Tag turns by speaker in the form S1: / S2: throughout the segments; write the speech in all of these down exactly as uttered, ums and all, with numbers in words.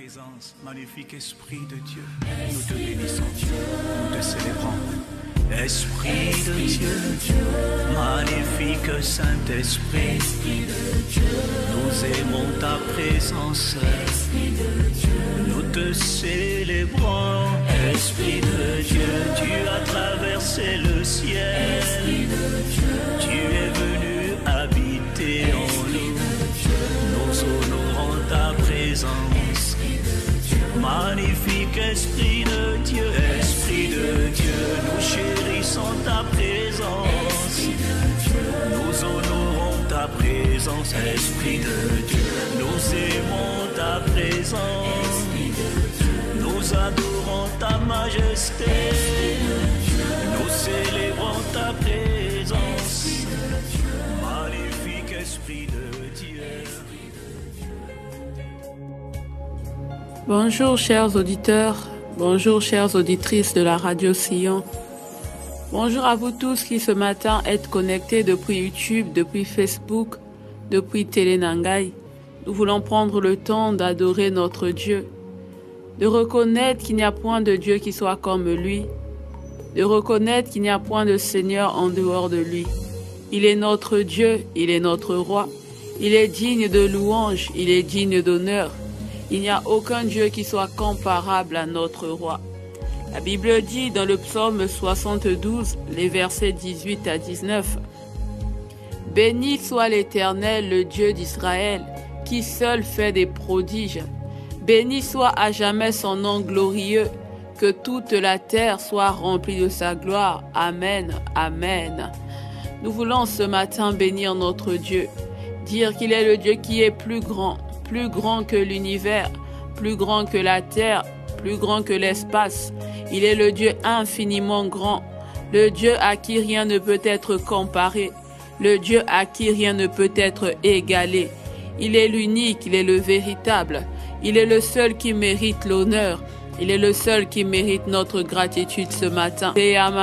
S1: présence, magnifique Esprit de Dieu. Nous te bénissons, nous te célébrons. Esprit de Dieu, magnifique Saint-Esprit, nous aimons ta présence, nous te célébrons. Esprit de Dieu, tu as traversé le ciel, tu es venu habiter en nous, nous honorons ta présence. Magnifique Esprit de Dieu, Esprit de Dieu, nous chérissons ta présence, nous honorons ta présence. Esprit de Dieu, nous aimons ta présence, nous adorons ta majesté, nous célébrons ta présence. Magnifique Esprit de Dieu.
S2: Bonjour chers auditeurs, bonjour chères auditrices de la radio Sion. Bonjour à vous tous qui ce matin êtes connectés depuis YouTube, depuis Facebook, depuis Télénangaï. Nous voulons prendre le temps d'adorer notre Dieu, de reconnaître qu'il n'y a point de Dieu qui soit comme lui, de reconnaître qu'il n'y a point de Seigneur en dehors de lui. Il est notre Dieu, il est notre roi, il est digne de louange, il est digne d'honneur. Il n'y a aucun Dieu qui soit comparable à notre roi. La Bible dit dans le psaume soixante-douze, les versets dix-huit à dix-neuf, « Béni soit l'Éternel, le Dieu d'Israël, qui seul fait des prodiges. Béni soit à jamais son nom glorieux, que toute la terre soit remplie de sa gloire. Amen, Amen. » Nous voulons ce matin bénir notre Dieu, dire qu'il est le Dieu qui est plus grand, plus grand que l'univers, plus grand que la terre, plus grand que l'espace. Il est le Dieu infiniment grand, le Dieu à qui rien ne peut être comparé, le Dieu à qui rien ne peut être égalé. Il est l'unique, il est le véritable, il est le seul qui mérite l'honneur, il est le seul qui mérite notre gratitude ce matin.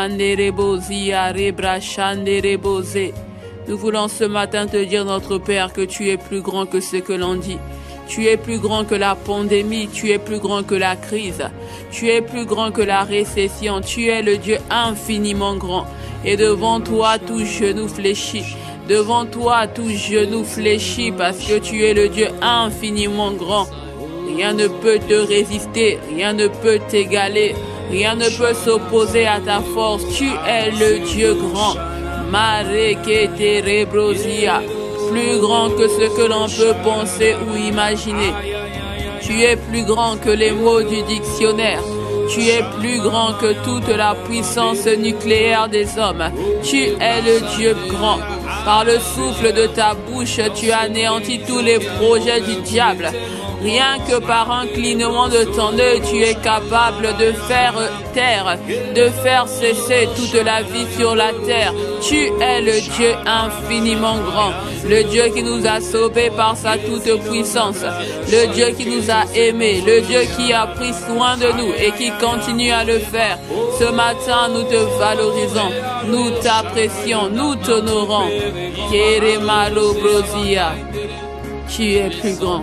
S2: Nous voulons ce matin te dire, notre Père, que tu es plus grand que ce que l'on dit. Tu es plus grand que la pandémie, tu es plus grand que la crise, tu es plus grand que la récession, tu es le Dieu infiniment grand. Et devant toi, tout genou fléchit, devant toi, tout genou fléchit, parce que tu es le Dieu infiniment grand. Rien ne peut te résister, rien ne peut t'égaler, rien ne peut s'opposer à ta force. Tu es le Dieu grand. Marekete rebrosia. Plus grand que ce que l'on peut penser ou imaginer. Tu es plus grand que les mots du dictionnaire. Tu es plus grand que toute la puissance nucléaire des hommes. Tu es le Dieu grand. Par le souffle de ta bouche, tu anéantis tous les projets du diable. Rien que par un clignement de ton œil, tu es capable de faire taire, de faire cesser toute la vie sur la terre. Tu es le Dieu infiniment grand, le Dieu qui nous a sauvés par sa toute puissance, le Dieu qui nous a aimés, le Dieu qui a pris soin de nous et qui continue à le faire. Ce matin, nous te valorisons, nous t'apprécions, nous t'honorons. Keremalo Brosia, tu es plus grand.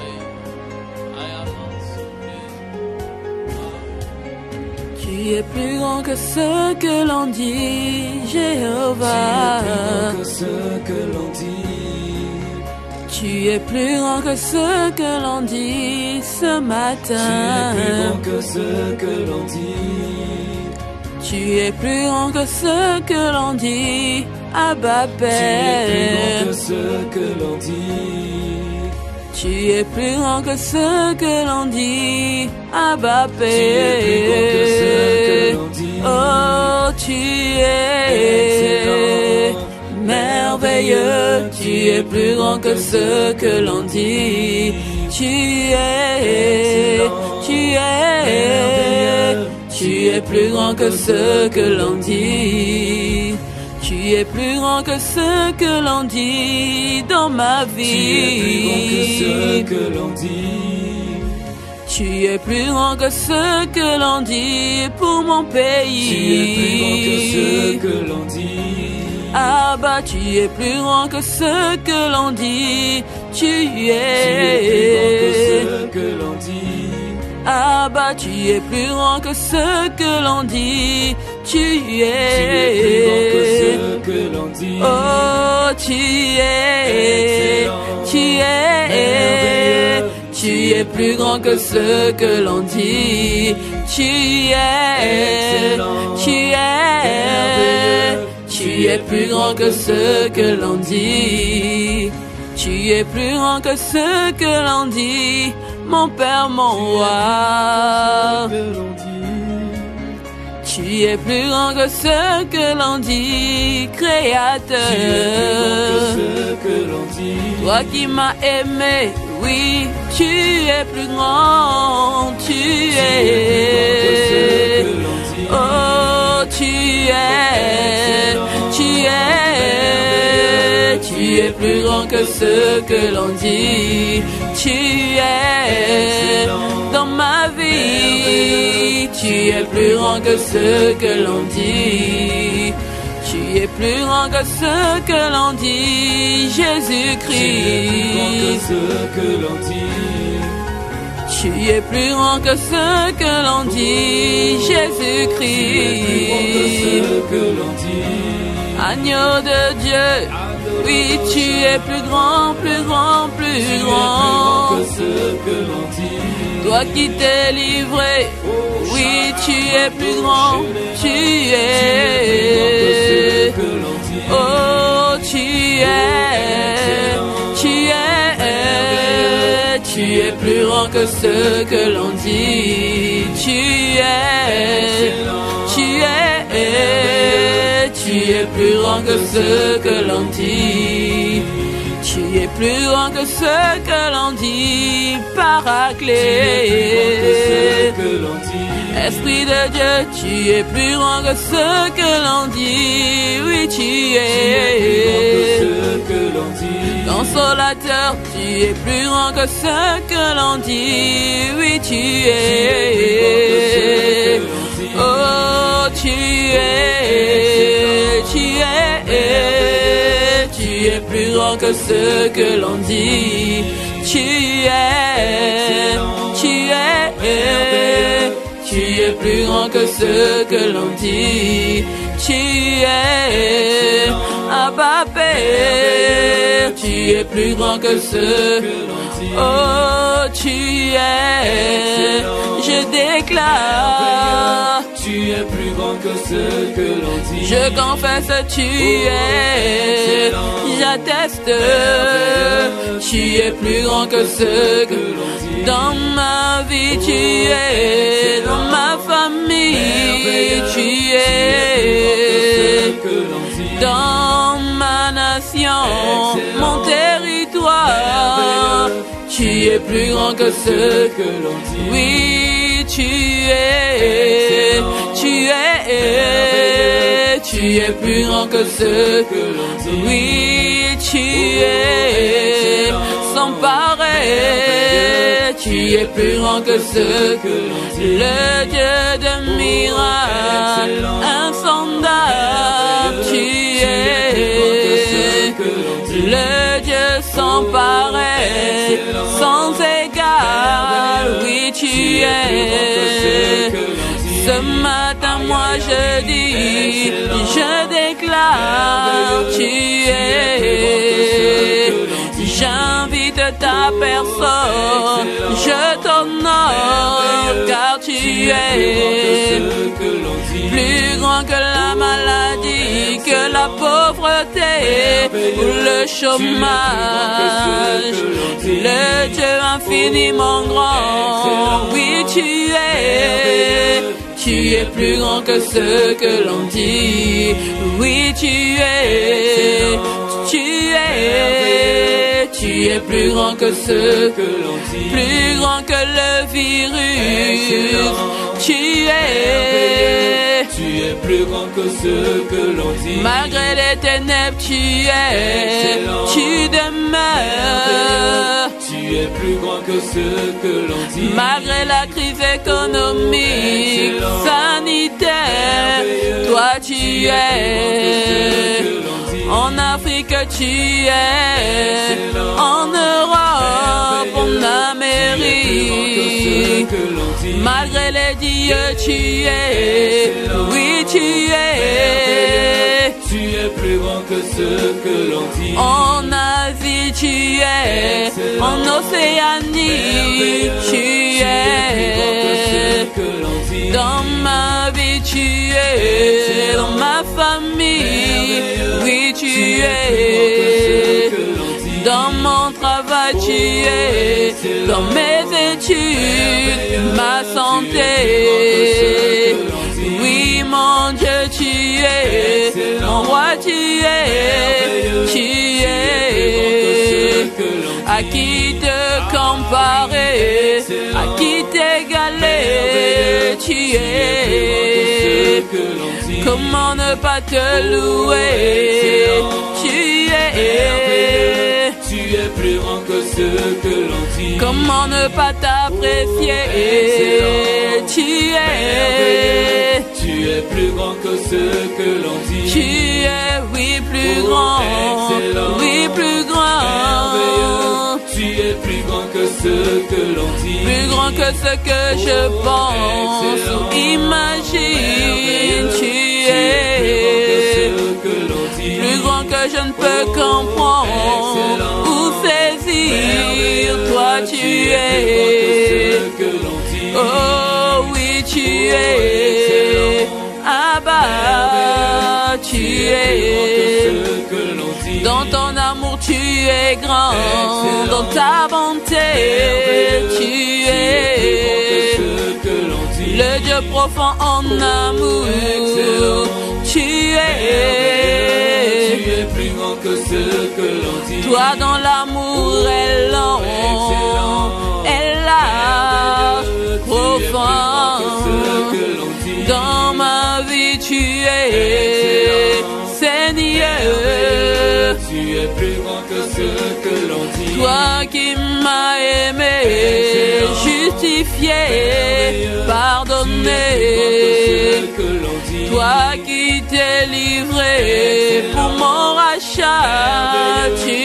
S2: Tu es plus grand que ce que l'on dit, Jéhovah. Tu es plus grand que ce que l'on dit ce matin.
S3: Tu es plus grand que ce que l'on dit.
S2: Tu es plus grand que ce que l'on dit, Abba Père.
S3: Tu es plus grand que ce que l'on dit.
S2: Tu es plus grand que ce que l'on dit, Abba Père.
S3: Tu es plus grand que ce que l'on dit.
S2: Oh, tu es
S3: excellent,
S2: merveilleux. Tu es plus grand que ce que l'on dit. Tu es, tu es, tu es plus grand que ce que l'on dit. Tu es plus grand que ce que l'on dit dans ma vie.
S3: Tu es plus grand que ce que l'on dit.
S2: Tu es plus grand que ce que l'on dit pour mon pays.
S3: Tu es plus grand que ce que l'on dit.
S2: Ah bah tu es plus grand que ce que l'on dit. Tu es,
S3: tu es plus grand que ce que l'on dit.
S2: tu es plus grand que ce que l'on dit. Tu es,
S3: tu es plus grand que ce que l'on dit.
S2: Oh, tu es, tu es, tu es plus grand que ce que l'on dit. Tu es, tu es, tu es plus grand que ce que l'on dit. Tu es plus grand que ce que l'on dit, mon Père, mon roi. Tu es plus grand que ce que l'on dit, Créateur. Toi qui m'as aimé, oui, tu es plus grand. Tu es, oh, tu es, tu es, tu es plus grand que ce que l'on dit. Tu es dans ma vie, tu es plus grand que ce que l'on dit. Tu es plus grand que ce que l'on dit, Jésus-Christ. Tu es plus grand que ce que l'on dit, Jésus-Christ. Agneau de Dieu, oui, tu es plus grand, plus grand, plus grand. Toi qui t'es livré, oui, tu es plus grand, tu es. Oh, tu es, tu es, tu es plus grand que ce que l'on dit. Tu es, tu es, tu es plus grand que ce que l'on dit. Tu es plus grand que ce que l'on dit, Paraclet. Esprit de Dieu, tu es plus grand que ce que l'on dit. Oui, tu es. Consolateur, tu es plus grand que ce que l'on dit. Oui, tu es. Oh, tu es. Tu es. Tu es plus grand que ce que l'on dit. Tu es. Tu es. Tu es plus grand que ce que l'on dit. Tu es, Abba Père, tu es plus grand que ce que l'on dit. Oh, tu es, je déclare, tu es plus grand que ce que l'on dit. Je confesse, tu es, j'atteste, tu es plus grand que ce que l'on dit. Dans ma vie, tu es, dans ma famille, tu es, dans ma nation, mon territoire, tu es plus grand que ce que l'on dit. Oui, tu es, tu es, tu es plus grand que ce que l'on dit. Oui, tu es, sans pareil, tu es plus grand que ce que l'on dit. Le Dieu de miracles, insondable, tu es. Le Dieu sans pareil, sans égal, oui tu es. Ce matin moi je dis, je déclare, tu es. J'invite ta personne, je t'honore, car tu es plus grand que la maladie, que la pauvreté ou le chômage. Le Dieu infiniment grand, oui tu es. Tu es plus grand que ce que l'on dit. Oui tu es. Tu es. Tu es plus grand que ce que l'on dit. Plus grand que le virus. Tu es.
S3: Tu es plus grand que ce que l'on dit.
S2: Malgré les ténèbres, tu es. Tu demeures.
S3: Tu es plus grand que ce que l'on dit.
S2: Malgré la crise économique, sanitaire, toi tu es. En Afrique tu es. En Europe, en Amérique. dit. Malgré les dieux, tu es. Oui, tu es.
S3: Tu es plus grand que ce que l'on dit.
S2: En Asie, tu es. En Océanie, tu es. Dans ma vie, tu es. Dans ma famille, oui, tu es. Dans mon travail, tu es. Dans mes études, ma santé. Oui, mon Dieu, tu es. Mon roi, tu es. Tu es. À qui te comparer? À qui t'égaler? Tu es. Comment ne pas te louer? Tu es.
S3: Tu es plus grand que ce que l'on dit.
S2: Comment ne pas t'apprécier? Tu es.
S3: Tu es plus grand que ce que l'on dit.
S2: Tu es, oui, plus grand. Oui, plus grand.
S3: Tu es plus grand que ce que l'on dit.
S2: Plus grand que ce que je pense ou imagine. Tu es. Plus grand que je ne peux comprendre ou saisir. Toi, tu es. Oh oui, tu es. Abba, tu es. Dans ton amour, tu es grand. Dans ta bonté, tu es. Le Dieu profond en amour, tu es.
S3: Tu es plus grand que ce que l'on dit.
S2: Toi dans l'amour est long, est large, profond. Dans ma vie tu es, Seigneur.
S3: Tu es plus grand que ce que l'on dit.
S2: Toi qui m'as aimé, justifié, pardonné. Toi qui t'es livré pour mon rachat, tu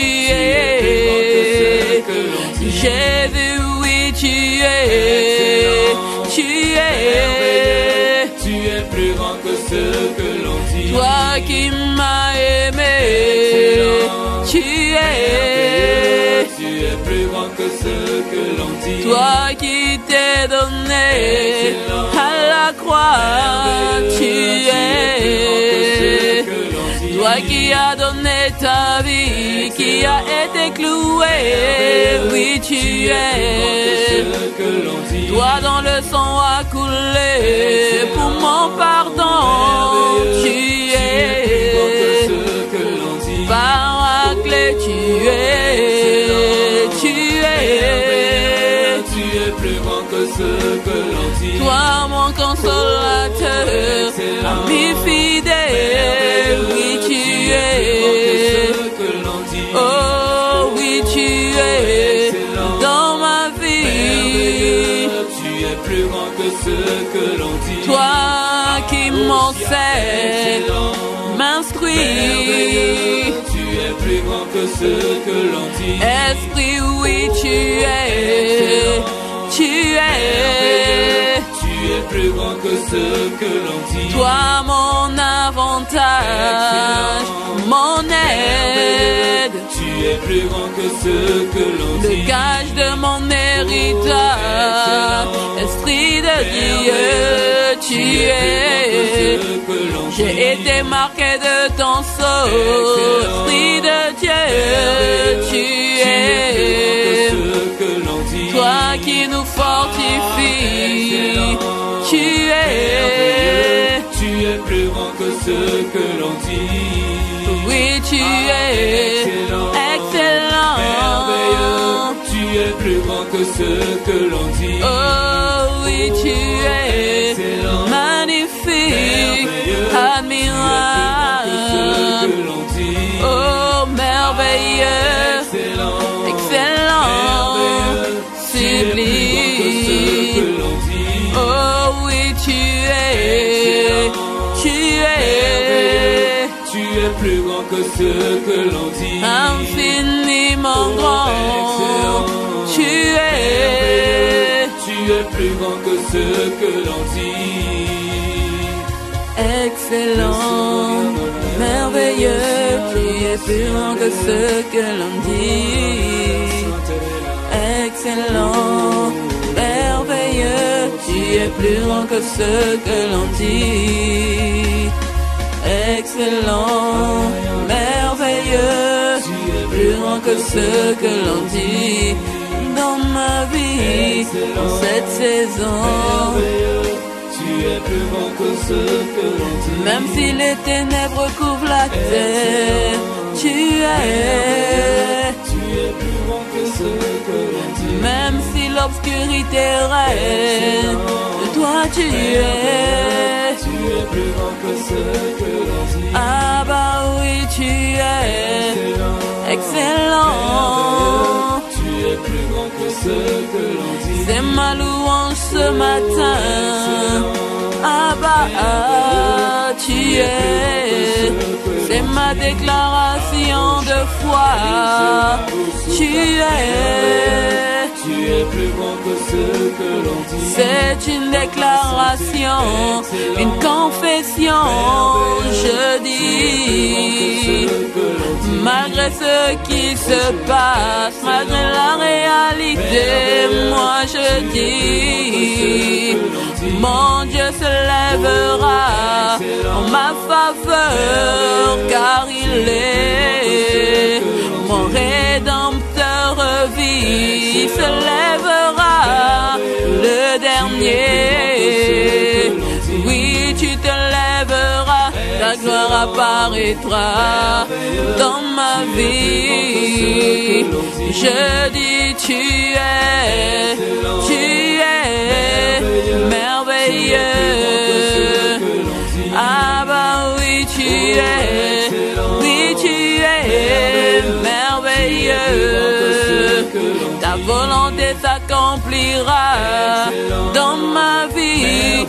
S2: es. Jésus, oui, tu es. Tu es.
S3: Tu es plus grand que ce que l'on dit.
S2: Toi qui m'as aimé, tu es.
S3: Tu es plus grand que ce que l'on dit.
S2: Toi qui t'es donné à la croix, tu es. Toi qui as donné ta vie, qui a été cloué, oui tu es. Toi dans le sang a coulé pour mon pardon, tu es. Paraclet, tu es. Tu es.
S3: Tu es plus grand que ce que l'on dit.
S2: Toi mon consolateur, ami fidèle, oui tu es. Oh oui tu es dans ma vie.
S3: Tu es plus grand que ce que l'on dit.
S2: Toi qui m'enseigne, m'instruis.
S3: Tu es plus grand que ce que l'on dit.
S2: Esprit, oui tu es. Tu es.
S3: Tu es plus grand que ce que l'on dit.
S2: Toi mon avantage, mon aide.
S3: Tu es plus grand que ce que l'on dit.
S2: Le gage de mon héritage. Esprit de Dieu, tu es. J'ai été marqué de ton sceau. Esprit de Dieu, tu es. Toi qui nous fortifie, tu es.
S3: Tu es plus grand que ce que l'on dit.
S2: Oui, tu es excellent.
S3: Tu es plus grand que ce que l'on dit.
S2: Oh oui, tu es magnifique, admirable. Oh merveilleux, excellent, sublime. Oh oui, tu es, tu es.
S3: Tu es plus grand que ce que l'on dit.
S2: Infiniment grand, tu es.
S3: Tu es plus grand que ce que l'on dit.
S2: Excellent, merveilleux, tu es plus grand que ce que l'on dit. Excellent, merveilleux, tu es plus grand que ce que l'on dit. Excellent, merveilleux, plus grand que ce que l'on dit. Dans ma vie, dans cette saison,
S3: tu es plus grand que ce que l'on dit.
S2: Même si les ténèbres couvrent la terre, tu es.
S3: Tu es plus grand que ce que l'on dit.
S2: Même si l'obscurité règne, toi tu es.
S3: Tu es plus grand que ce que l'on dit.
S2: Ah bah oui, tu es. Excellent.
S3: Tu es plus grand que ce que l'on dit.
S2: C'est ma louange ce matin. Ah bah ah, tu es. C'est ma déclaration de foi. Tu es.
S3: Tu es plus grand que ce que l'on dit.
S2: C'est une déclaration, une confession, je dis. Malgré ce qui se passe, malgré la réalité, moi je dis, mon Dieu se lèvera en ma faveur, car il est mon rédempteur vit, se lèvera le dernier. Oui, tu te lèveras, ta gloire apparaîtra dans ma vie. Je dis, tu es, tu es merveilleux. Ah bah oui, tu es, oui, tu es merveilleux. Ta volonté s'accomplira dans ma vie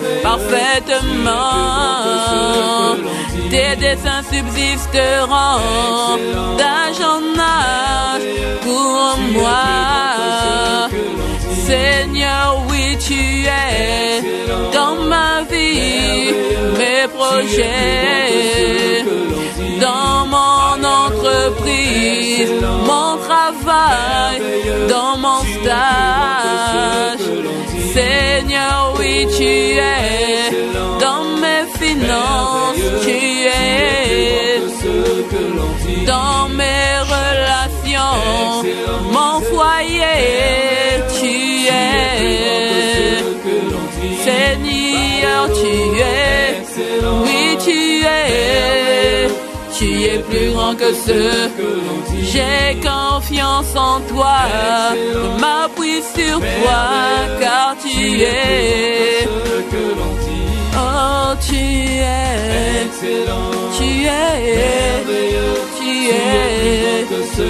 S2: parfaitement. Tes desseins subsisteront d'âge en âge pour moi. Seigneur, oui, tu es dans ma vie, mes projets, dans mon entreprise, mon travail, dans mon stage. Seigneur, oui, tu es dans mes finances, tu es dans mes relations, mon foyer, tu es. Seigneur, tu es, oui, tu es. Tu es plus grand que ce. J'ai confiance en toi, je m'appuie sur toi, car tu es. Oh, tu es, tu es, tu es.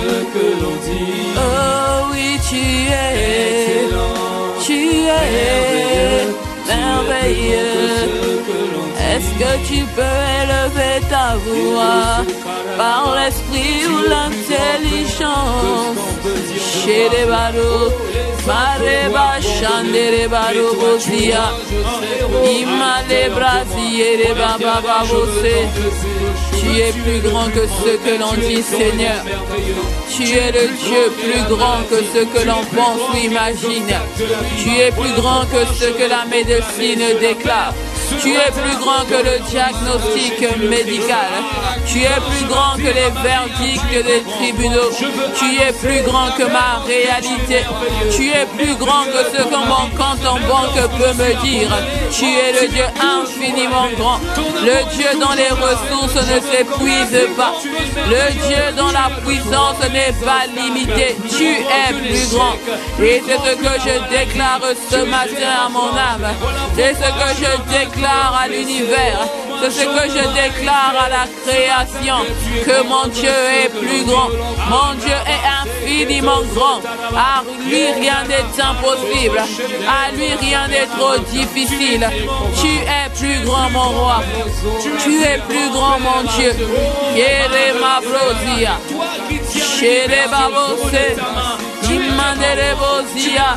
S2: Oh oui, tu es, tu es merveilleux. Est-ce que tu peux élever ta voix par l'esprit ou l'intelligence? Chez les barreaux, Mareba Chandere Barou Bosia, Ima les brasiers, les baba babosé. Tu es plus grand que ce que l'on dit, Seigneur. Tu es le Dieu plus grand que ce que l'on pense ou imagine. Tu es plus grand que ce que la médecine déclare. Tu es plus grand que le diagnostic médical. Tu es plus grand que les verdicts des tribunaux. Tu es plus grand que ma réalité. Tu es plus grand que ce que mon compte en banque peut me dire. Tu es le Dieu infiniment grand. Le Dieu dont les ressources ne s'épuisent pas. Le Dieu dont la puissance n'est pas limitée. Tu es plus grand. Et c'est ce que je déclare ce matin à mon âme. C'est ce que je déclare à l'univers. C'est ce que je déclare à la création. Que mon Dieu est plus grand. Mon Dieu est infiniment grand. À lui rien n'est impossible. À lui rien n'est trop difficile. Tu es plus grand mon roi. Tu es plus grand mon Dieu. Yere ma brosia. Chere babose. Manderebozia.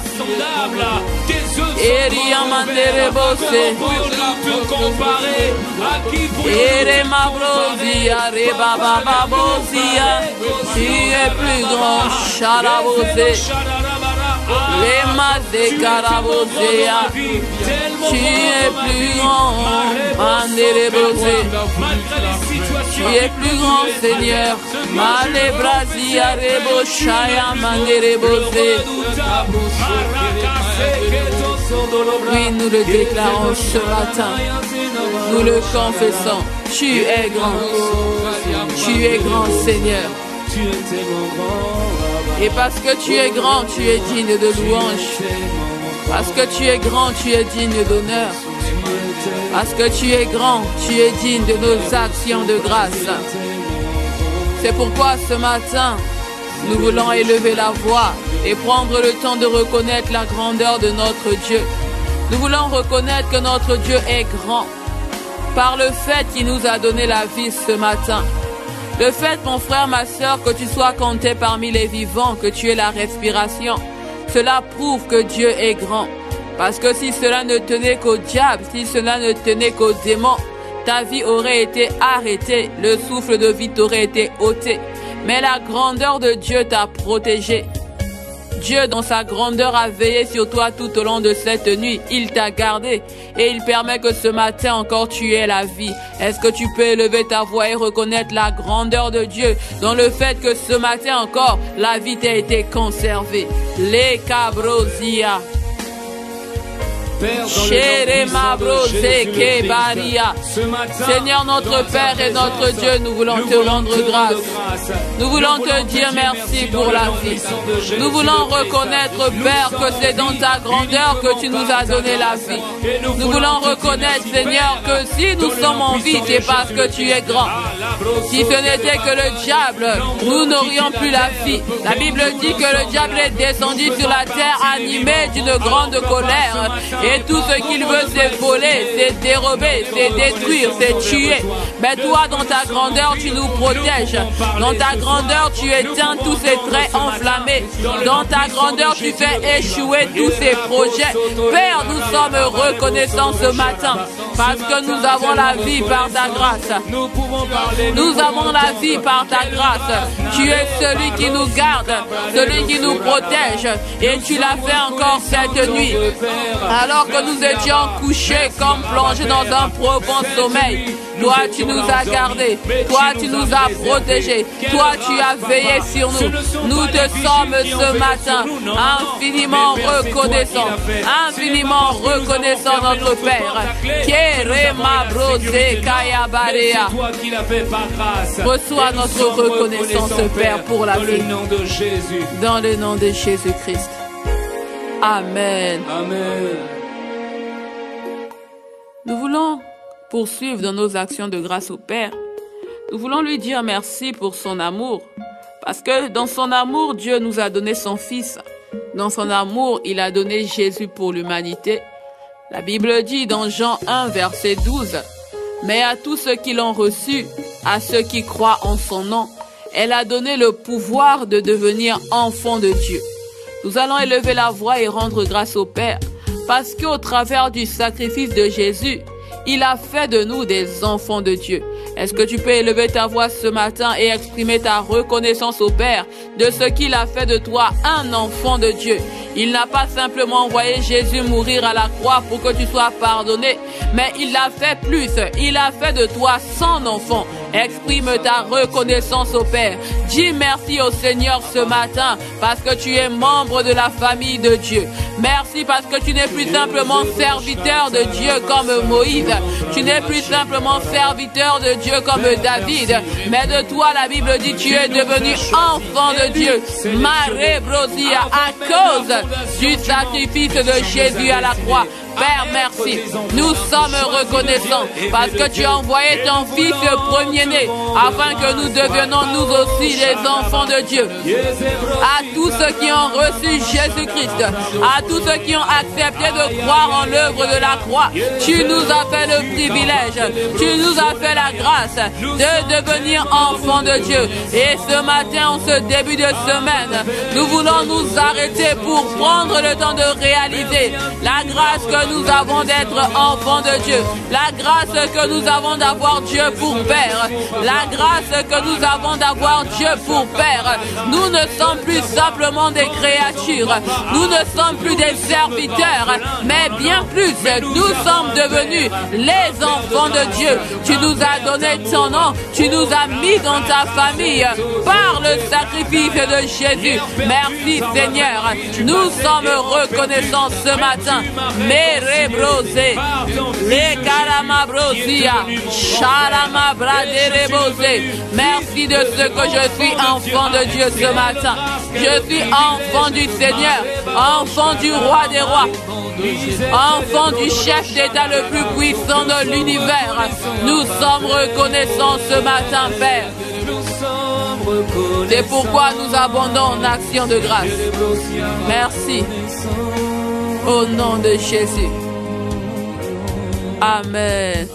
S2: Eria Manderebose. Ere Mabrozia, Rebaba Babozia. Tu es plus grand, Charabose. Les Mazé Carabosea. Tu es plus grand, Manderebose. Tu es plus grand, Seigneur. Malebrazia Reboshaya Manderebose. Oui, nous le déclarons ce matin. Nous le confessons. Tu es grand. Tu es grand, Seigneur. Et parce que tu es grand, tu es digne de louange. Parce que tu es grand, tu es digne d'honneur. Parce que tu es grand, tu es digne de nos actions de grâce. C'est pourquoi ce matin, nous voulons élever la voix et prendre le temps de reconnaître la grandeur de notre Dieu. Nous voulons reconnaître que notre Dieu est grand par le fait qu'il nous a donné la vie ce matin. Le fait, mon frère, ma soeur, que tu sois compté parmi les vivants, que tu aies la respiration, cela prouve que Dieu est grand. Parce que si cela ne tenait qu'au diable, si cela ne tenait qu'aux démons, ta vie aurait été arrêtée, le souffle de vie t'aurait été ôté. Mais la grandeur de Dieu t'a protégé. Dieu, dans sa grandeur, a veillé sur toi tout au long de cette nuit. Il t'a gardé et il permet que ce matin encore tu aies la vie. Est-ce que tu peux élever ta voix et reconnaître la grandeur de Dieu dans le fait que ce matin encore, la vie t'a été conservée? Les cabrosia. Seigneur notre Père et notre Dieu, nous voulons te rendre grâce. Nous voulons te dire merci pour la vie. Nous voulons reconnaître, Père, que c'est dans ta grandeur que tu nous as donné la vie. Nous voulons reconnaître, Seigneur, que si nous sommes en vie, c'est parce que tu es grand. Si ce n'était que le diable, nous n'aurions plus la vie. La Bible dit que le diable est descendu sur la terre animé d'une grande colère. Et tout ce qu'il veut, c'est voler, c'est dérober, c'est détruire, c'est tuer. Mais toi, dans ta grandeur, tu nous protèges. Dans ta grandeur, tu éteins tous ces traits enflammés. Dans ta grandeur, tu fais échouer tous ces projets. Père, nous sommes reconnaissants ce matin parce que nous avons la vie par ta grâce. Nous avons la vie par ta grâce. Tu es celui qui nous garde, celui qui nous protège. Et tu l'as fait encore cette nuit. Alors que nous étions couchés comme plongés dans un profond sommeil, toi tu nous as gardés, toi tu nous as protégés, toi tu as veillé sur nous. Nous te sommes ce matin infiniment reconnaissants, infiniment reconnaissants notre Père. Reçois notre reconnaissance, Père, pour la vie. Dans le nom de Jésus-Christ. Amen.
S3: Amen.
S2: Nous voulons poursuivre dans nos actions de grâce au Père. Nous voulons lui dire merci pour son amour. Parce que dans son amour, Dieu nous a donné son Fils. Dans son amour, il a donné Jésus pour l'humanité. La Bible dit dans Jean un, verset douze, « Mais à tous ceux qui l'ont reçu, à ceux qui croient en son nom, elle a donné le pouvoir de devenir enfants de Dieu. » Nous allons élever la voix et rendre grâce au Père. Parce qu'au travers du sacrifice de Jésus, il a fait de nous des enfants de Dieu. Est-ce que tu peux élever ta voix ce matin et exprimer ta reconnaissance au Père de ce qu'il a fait de toi un enfant de Dieu? Il n'a pas simplement envoyé Jésus mourir à la croix pour que tu sois pardonné, mais il l'a fait plus. Il a fait de toi son enfant. Exprime ta reconnaissance au Père. Dis merci au Seigneur ce matin parce que tu es membre de la famille de Dieu. Merci parce que tu n'es plus simplement serviteur de Dieu comme Moïse. Tu n'es plus simplement serviteur de Dieu comme David. Mais de toi, la Bible dit, tu es devenu enfant de Dieu. Maré Brosia, à cause du sacrifice de Jésus à la croix. Père, merci. Nous sommes reconnaissants parce que tu as envoyé ton Fils premier-né afin que nous devenions nous aussi les enfants de Dieu. À tous ceux qui ont reçu Jésus-Christ, à tous ceux qui ont accepté de croire en l'œuvre de la croix, tu nous as fait le privilège, tu nous as fait la grâce de devenir enfants de Dieu. Et ce matin, en ce début de semaine, nous voulons nous arrêter pour prendre le temps de réaliser la grâce que nous avons d'être enfants de Dieu, la grâce que nous avons d'avoir Dieu pour Père, la grâce que nous avons d'avoir Dieu pour Père. Nous ne sommes plus simplement des créatures, nous ne sommes plus des serviteurs, mais bien plus, nous sommes devenus les enfants de Dieu. Tu nous as donné ton nom, tu nous as mis dans ta famille par le sacrifice de Jésus. Merci Seigneur, nous sommes reconnaissants ce matin. Merebrosé, les karamabrosia, sharamabraderebosé. Merci de ce que je suis enfant de Dieu ce matin. Je suis enfant du Seigneur, enfant du roi des rois, enfant du chef d'État le plus puissant de l'univers. Nous sommes reconnaissants ce matin, Père. C'est pourquoi nous abondons en action de grâce. Merci. Au nom de Jésus. Amen.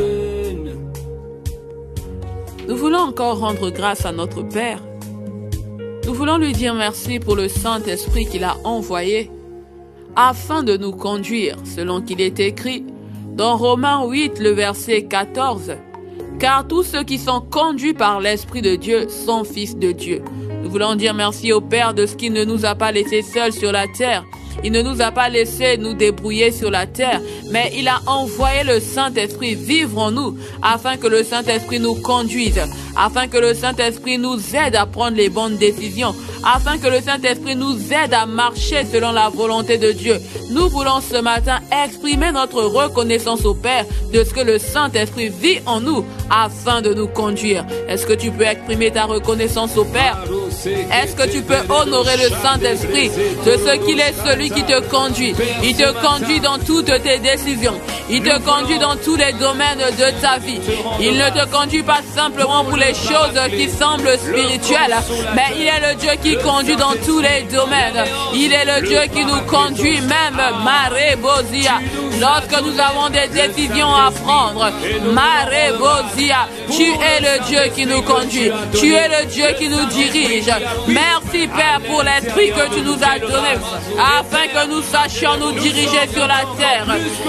S2: Nous voulons encore rendre grâce à notre Père. Nous voulons lui dire merci pour le Saint-Esprit qu'il a envoyé afin de nous conduire, selon qu'il est écrit dans Romains huit, le verset quatorze. Car tous ceux qui sont conduits par l'Esprit de Dieu sont fils de Dieu. Nous voulons dire merci au Père de ce qu'il ne nous a pas laissés seuls sur la terre. Il ne nous a pas laissé nous débrouiller sur la terre, mais il a envoyé le Saint-Esprit vivre en nous afin que le Saint-Esprit nous conduise, afin que le Saint-Esprit nous aide à prendre les bonnes décisions, afin que le Saint-Esprit nous aide à marcher selon la volonté de Dieu. Nous voulons ce matin exprimer notre reconnaissance au Père de ce que le Saint-Esprit vit en nous afin de nous conduire. Est-ce que tu peux exprimer ta reconnaissance au Père? Est-ce que tu peux honorer le Saint-Esprit de ce qu'il est celui qui te conduit? Il te conduit dans toutes tes décisions. Il te conduit dans tous les domaines de ta vie. Il ne te conduit pas simplement pour les choses qui semblent spirituelles, mais il est le Dieu qui conduit dans tous les domaines. Il est le Dieu qui nous conduit même, Marebosia. Lorsque nous avons des décisions à prendre, Marebosia, tu es le Dieu qui nous conduit. Tu es le Dieu qui nous dirige. Merci Père pour l'esprit que tu nous as donné afin que nous sachions nous diriger sur la terre.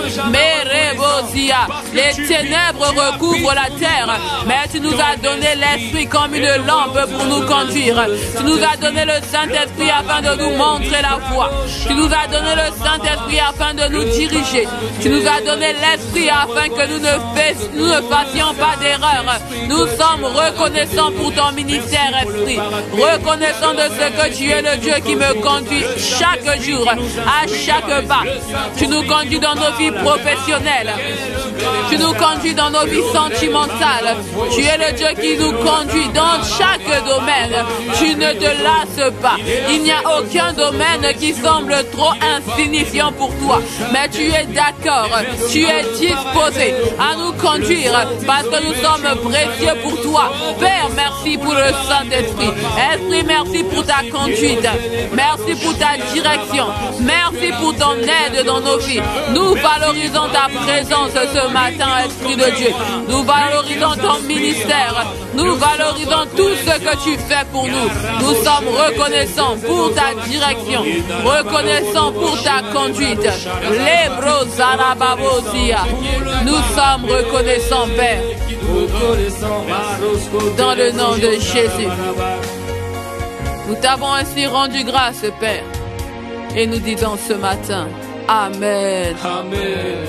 S2: Merebosia, les ténèbres recouvrent la terre, mais tu nous as donné l'esprit comme une lampe pour nous conduire. Tu nous as donné le Saint-Esprit afin de nous montrer la voie. Tu nous as donné le Saint-Esprit afin de nous diriger. Tu nous as donné l'esprit afin que nous ne, fais, nous ne fassions pas d'erreur. Nous sommes reconnaissants pour ton ministère, Esprit. Reconnaissant de ce que tu es le Dieu qui me conduit chaque jour, à chaque pas. Tu nous conduis dans nos vies professionnelles. Tu nous conduis dans nos vies sentimentales. Tu es le Dieu qui nous conduit dans chaque domaine. Tu ne te lasses pas. Il n'y a aucun domaine qui semble trop insignifiant pour toi. Mais tu es d'accord. Tu es disposé à nous conduire parce que nous sommes précieux pour toi. Père, merci pour le Saint-Esprit. Esprit, merci pour ta conduite. Merci pour ta direction. Merci pour ton aide dans nos vies. Nous valorisons ta présence ce matin, Esprit de Dieu. Nous valorisons ton ministère. Nous valorisons tout ce que tu fais pour nous. Nous sommes reconnaissants pour ta direction. Reconnaissants pour ta conduite. Lebro Zarababosia. Nous sommes reconnaissants, Père. Dans le nom de Jésus. Nous t'avons ainsi rendu grâce, Père. Et nous disons ce matin, Amen.
S3: Amen.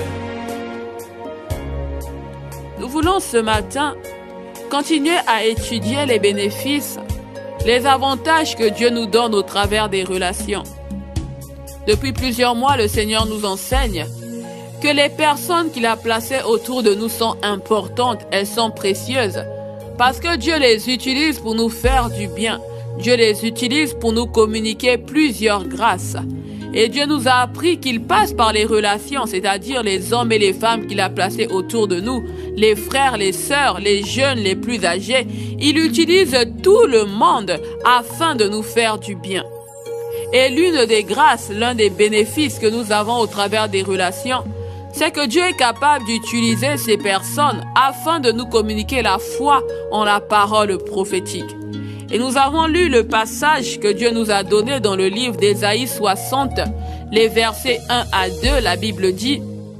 S2: Nous voulons ce matin continuer à étudier les bénéfices, les avantages que Dieu nous donne au travers des relations. Depuis plusieurs mois, le Seigneur nous enseigne que les personnes qu'il a placées autour de nous sont importantes, elles sont précieuses, parce que Dieu les utilise pour nous faire du bien. Dieu les utilise pour nous communiquer plusieurs grâces. Et Dieu nous a appris qu'il passe par les relations, c'est-à-dire les hommes et les femmes qu'il a placés autour de nous, les frères, les sœurs, les jeunes, les plus âgés. Il utilise tout le monde afin de nous faire du bien. Et l'une des grâces, l'un des bénéfices que nous avons au travers des relations, c'est que Dieu est capable d'utiliser ces personnes afin de nous communiquer la foi en la parole prophétique. Et nous avons lu le passage que Dieu nous a donné dans le livre d'Ésaïe soixante, les versets un à deux, la Bible dit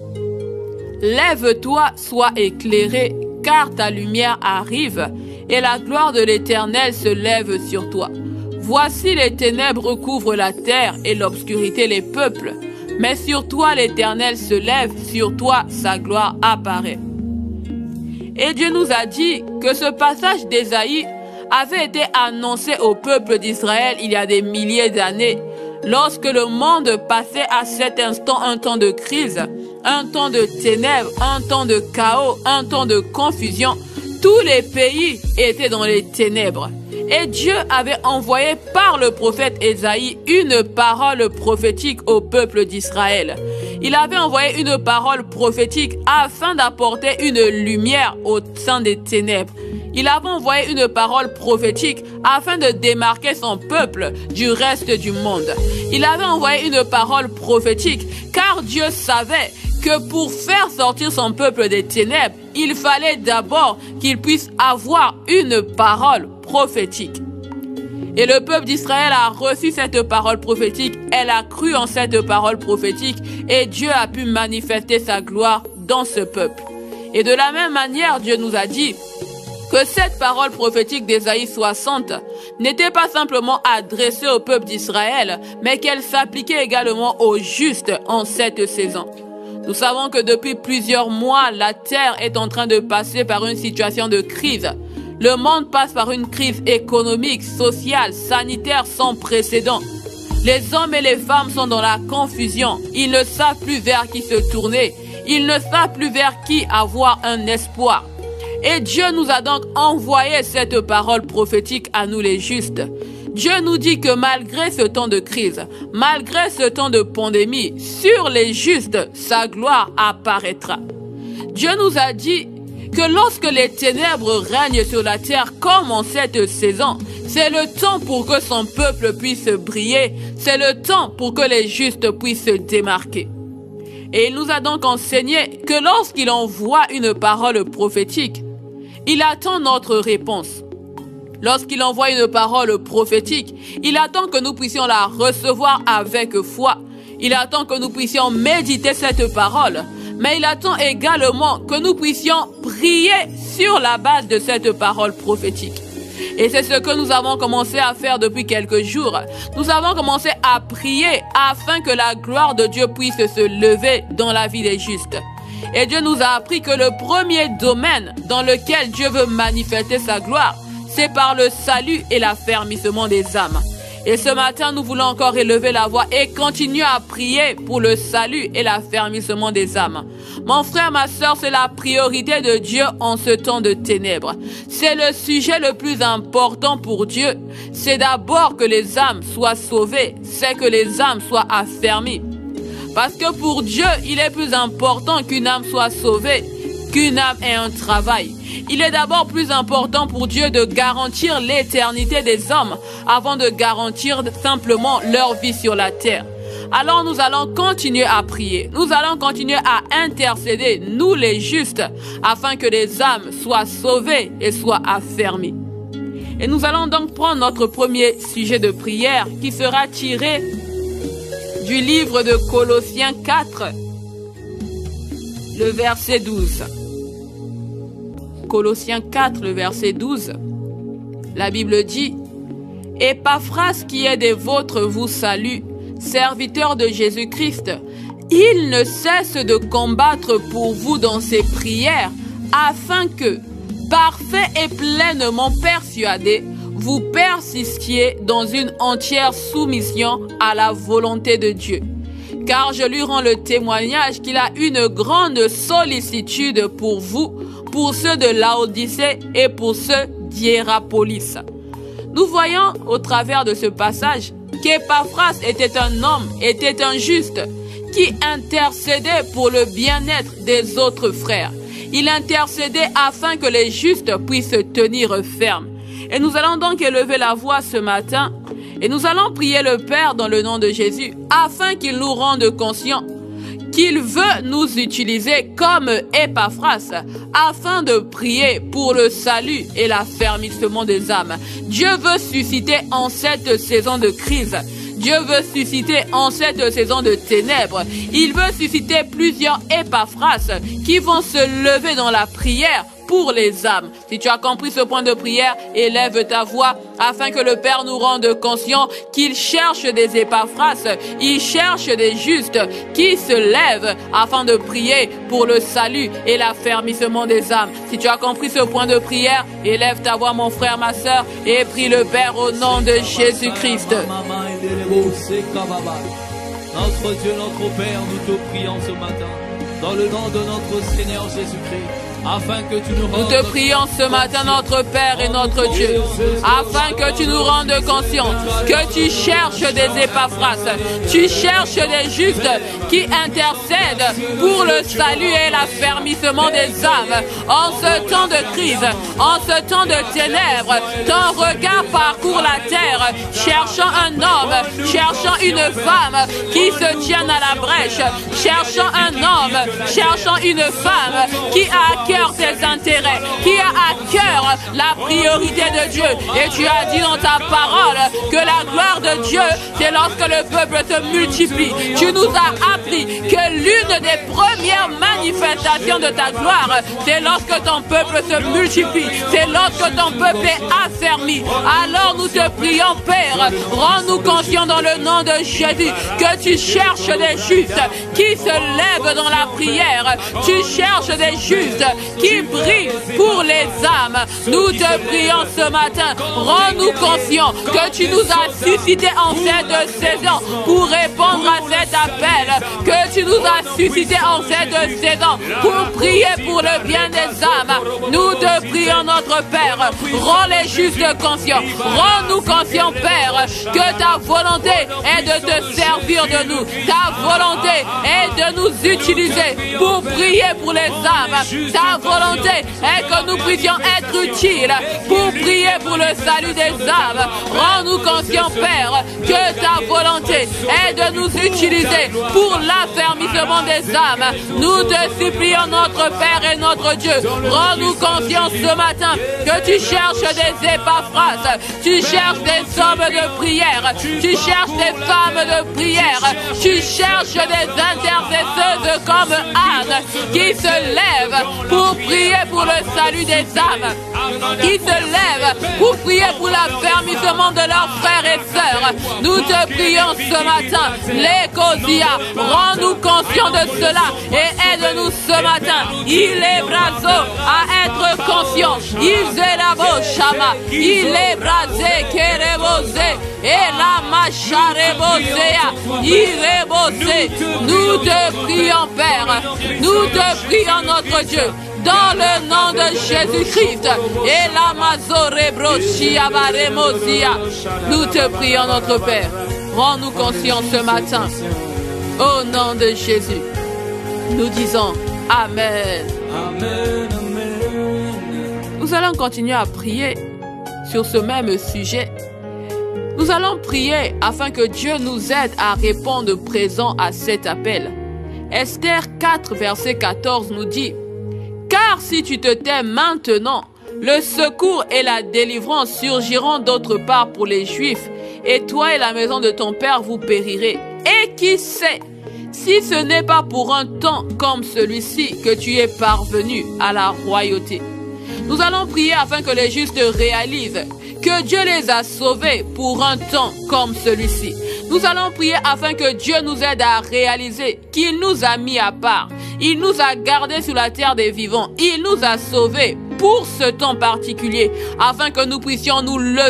S2: « Lève-toi, sois éclairé, car ta lumière arrive, et la gloire de l'Éternel se lève sur toi. Voici les ténèbres recouvrent la terre et l'obscurité les peuples, mais sur toi l'Éternel se lève, sur toi sa gloire apparaît. » Et Dieu nous a dit que ce passage d'Ésaïe avait été annoncé au peuple d'Israël il y a des milliers d'années, lorsque le monde passait à cet instant un temps de crise, un temps de ténèbres, un temps de chaos, un temps de confusion. Tous les pays étaient dans les ténèbres. Et Dieu avait envoyé par le prophète Ésaïe une parole prophétique au peuple d'Israël. Il avait envoyé une parole prophétique afin d'apporter une lumière au sein des ténèbres. Il avait envoyé une parole prophétique afin de démarquer son peuple du reste du monde. Il avait envoyé une parole prophétique car Dieu savait que pour faire sortir son peuple des ténèbres, il fallait d'abord qu'il puisse avoir une parole prophétique. Et le peuple d'Israël a reçu cette parole prophétique, elle a cru en cette parole prophétique et Dieu a pu manifester sa gloire dans ce peuple. Et de la même manière, Dieu nous a dit que cette parole prophétique d'Ésaïe soixante n'était pas simplement adressée au peuple d'Israël, mais qu'elle s'appliquait également aux justes en cette saison. Nous savons que depuis plusieurs mois, la terre est en train de passer par une situation de crise. Le monde passe par une crise économique, sociale, sanitaire sans précédent. Les hommes et les femmes sont dans la confusion. Ils ne savent plus vers qui se tourner. Ils ne savent plus vers qui avoir un espoir. Et Dieu nous a donc envoyé cette parole prophétique à nous les justes. Dieu nous dit que malgré ce temps de crise, malgré ce temps de pandémie, sur les justes, sa gloire apparaîtra. Dieu nous a dit que lorsque les ténèbres règnent sur la terre comme en cette saison, c'est le temps pour que son peuple puisse briller, c'est le temps pour que les justes puissent se démarquer. Et il nous a donc enseigné que lorsqu'il envoie une parole prophétique, il attend notre réponse. Lorsqu'il envoie une parole prophétique, il attend que nous puissions la recevoir avec foi. Il attend que nous puissions méditer cette parole. Mais il attend également que nous puissions prier sur la base de cette parole prophétique. Et c'est ce que nous avons commencé à faire depuis quelques jours. Nous avons commencé à prier afin que la gloire de Dieu puisse se lever dans la vie des justes. Et Dieu nous a appris que le premier domaine dans lequel Dieu veut manifester sa gloire, c'est par le salut et l'affermissement des âmes. Et ce matin, nous voulons encore élever la voix et continuer à prier pour le salut et l'affermissement des âmes. Mon frère, ma sœur, c'est la priorité de Dieu en ce temps de ténèbres. C'est le sujet le plus important pour Dieu. C'est d'abord que les âmes soient sauvées, c'est que les âmes soient affermies. Parce que pour Dieu, il est plus important qu'une âme soit sauvée, qu'une âme ait un travail. Il est d'abord plus important pour Dieu de garantir l'éternité des hommes avant de garantir simplement leur vie sur la terre. Alors nous allons continuer à prier. Nous allons continuer à intercéder, nous les justes, afin que les âmes soient sauvées et soient affermies. Et nous allons donc prendre notre premier sujet de prière qui sera tiré du livre de Colossiens quatre, le verset douze. Colossiens quatre, le verset douze, la Bible dit « Épaphras qui est des vôtres vous salue, serviteur de Jésus-Christ. Il ne cesse de combattre pour vous dans ses prières, afin que, parfait et pleinement persuadé, vous persistiez dans une entière soumission à la volonté de Dieu. Car je lui rends le témoignage qu'il a une grande sollicitude pour vous, pour ceux de Laodicée et pour ceux d'Hiérapolis. » Nous voyons au travers de ce passage qu'Épaphras était un homme, était un juste, qui intercédait pour le bien-être des autres frères. Il intercédait afin que les justes puissent se tenir fermes. Et nous allons donc élever la voix ce matin et nous allons prier le Père dans le nom de Jésus afin qu'il nous rende conscients qu'il veut nous utiliser comme Épaphras afin de prier pour le salut et l'affermissement des âmes. Dieu veut susciter en cette saison de crise, Dieu veut susciter en cette saison de ténèbres, il veut susciter plusieurs Épaphras qui vont se lever dans la prière pour les âmes. Si tu as compris ce point de prière, élève ta voix afin que le Père nous rende conscients qu'il cherche des Épaphras, il cherche des justes qui se lèvent afin de prier pour le salut et l'affermissement des âmes. Si tu as compris ce point de prière, élève ta voix mon frère, ma soeur, et prie le Père au nom de Jésus-Christ.
S3: Notre Dieu, notre Père, nous te prions ce matin, dans le nom de notre Seigneur Jésus-Christ, afin que tu nous rendes...
S2: Nous te prions ce matin, notre Père et notre Dieu, afin que tu nous rendes conscients que tu cherches des Épaphras, tu cherches des justes qui intercèdent pour le salut et l'affermissement des âmes. En ce temps de crise, en ce temps de ténèbres, ton regard parcourt la terre, cherchant un homme, cherchant une femme qui se tienne à la brèche, cherchant un homme, cherchant une femme qui a à cœur tes intérêts, qui a à cœur la priorité de Dieu. Et tu as dit dans ta parole que la gloire de Dieu, c'est lorsque le peuple se multiplie. Tu nous as appris que l'une des premières manifestations de ta gloire, c'est lorsque ton peuple se multiplie, c'est lorsque ton peuple est affermi. Alors nous te prions, Père, rends-nous conscients dans le nom de Jésus que tu cherches des justes qui se lèvent dans la prière, tu cherches des justes qui brillent pour les âmes. Nous te prions ce matin, rends-nous conscients que tu nous as suscité en cette saison pour répondre à cet appel, que tu nous as suscité en cette saison pour prier pour le bien des âmes. Nous te prions, notre Père, rends les justes conscients, rends-nous conscients, Père, que ta volonté est de te servir de nous, ta volonté est de nous utiliser pour prier pour les âmes, ta volonté est que nous puissions être utiles pour prier pour le salut des âmes. Rends-nous conscients, Père, que ta volonté est de nous utiliser pour l'affermissement des âmes. Nous te supplions, notre Père et notre Dieu, rends-nous conscients ce matin que tu cherches des Épaphras, tu cherches des hommes de prière, tu cherches des femmes de prière, tu cherches des intercesseuses comme Anne qui se lèvent pour prier pour le salut des âmes, qui se lèvent pour prier pour l'affermissement de leurs frères et sœurs. Nous te prions ce matin, les Cosia, rends-nous conscients de cela et aide-nous ce matin. Il est brazo à être conscient. Il est la Shama, il est brasé, Kerebosé, et la Macharebosea, il est bossé. Nous te prions, Père, nous te prions, notre Dieu, dans le nom de Jésus-Christ. Et la Mazorebroshia Baremosia. Nous te prions, notre Père. Rends-nous conscients ce matin. Au nom de Jésus. Nous disons Amen.
S3: Amen, amen.
S2: Nous allons continuer à prier sur ce même sujet. Nous allons prier afin que Dieu nous aide à répondre présent à cet appel. Esther quatre, verset quatorze nous dit: car si tu te tais maintenant, le secours et la délivrance surgiront d'autre part pour les Juifs, et toi et la maison de ton père vous périrez. Et qui sait, si ce n'est pas pour un temps comme celui-ci que tu es parvenu à la royauté. Nous allons prier afin que les justes réalisent que Dieu les a sauvés pour un temps comme celui-ci. Nous allons prier afin que Dieu nous aide à réaliser qu'il nous a mis à part. Il nous a gardés sur la terre des vivants. Il nous a sauvés pour ce temps particulier, afin que nous puissions nous lever,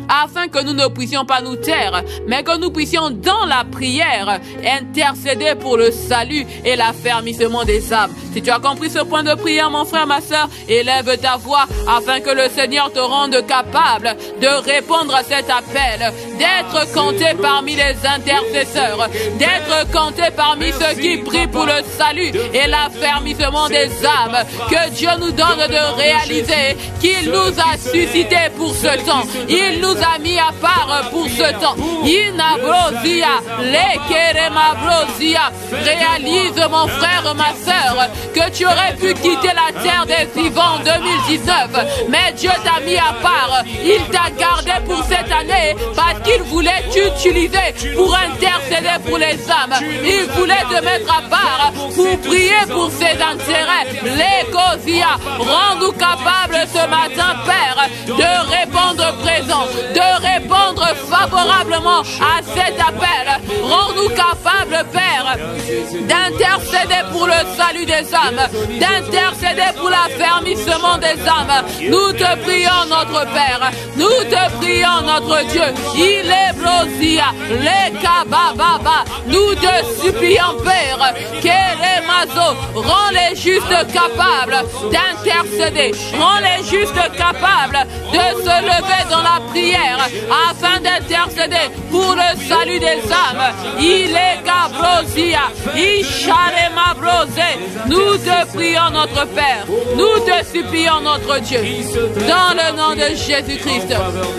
S2: afin que nous ne puissions pas nous taire, mais que nous puissions dans la prière intercéder pour le salut et l'affermissement des âmes. Si tu as compris ce point de prière, mon frère, ma soeur, élève ta voix afin que le Seigneur te rende capable de répondre à cet appel, d'être compté parmi les intercesseurs, d'être compté parmi ceux qui prient pour le salut et l'affermissement des âmes. Que Dieu nous donne de réaliser qu'il nous a suscités pour ce temps. Il nous a mis à part pour ce temps. Inabrosia, lekeremabrosia. Réalise, mon frère, ma soeur, que tu aurais pu quitter la terre des vivants en deux mille dix-neuf, mais Dieu t'a mis à part. Il t'a gardé pour cette année parce qu'il voulait t'utiliser pour intercéder pour les âmes. Il voulait te mettre à part pour prier pour ses intérêts. L'écosia, rends-nous capables ce matin, Père, de répondre présent, de répondre favorablement à cet appel. Rends-nous capables, Père, d'intercéder pour le salut des âmes, d'intercéder pour l'affermissement des âmes. Nous te prions, notre Père, nous te prions, notre Dieu. Il est brosia, les kabababa. Nous te supplions, Père, Keremazo, rends les justes capables d'intercéder, rends les justes capables de se lever dans la prière afin d'intercéder pour le salut des âmes. Il est kabrosia, Isharema brosé. Nous te prions, notre Père, nous te supplions, notre Dieu, dans le nom de Jésus-Christ.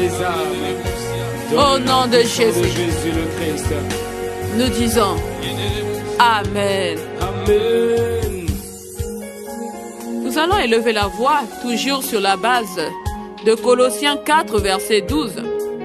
S2: Au nom de Jésus, nous disons Amen.
S3: Amen.
S2: Nous allons élever la voix, toujours sur la base de Colossiens quatre, verset douze.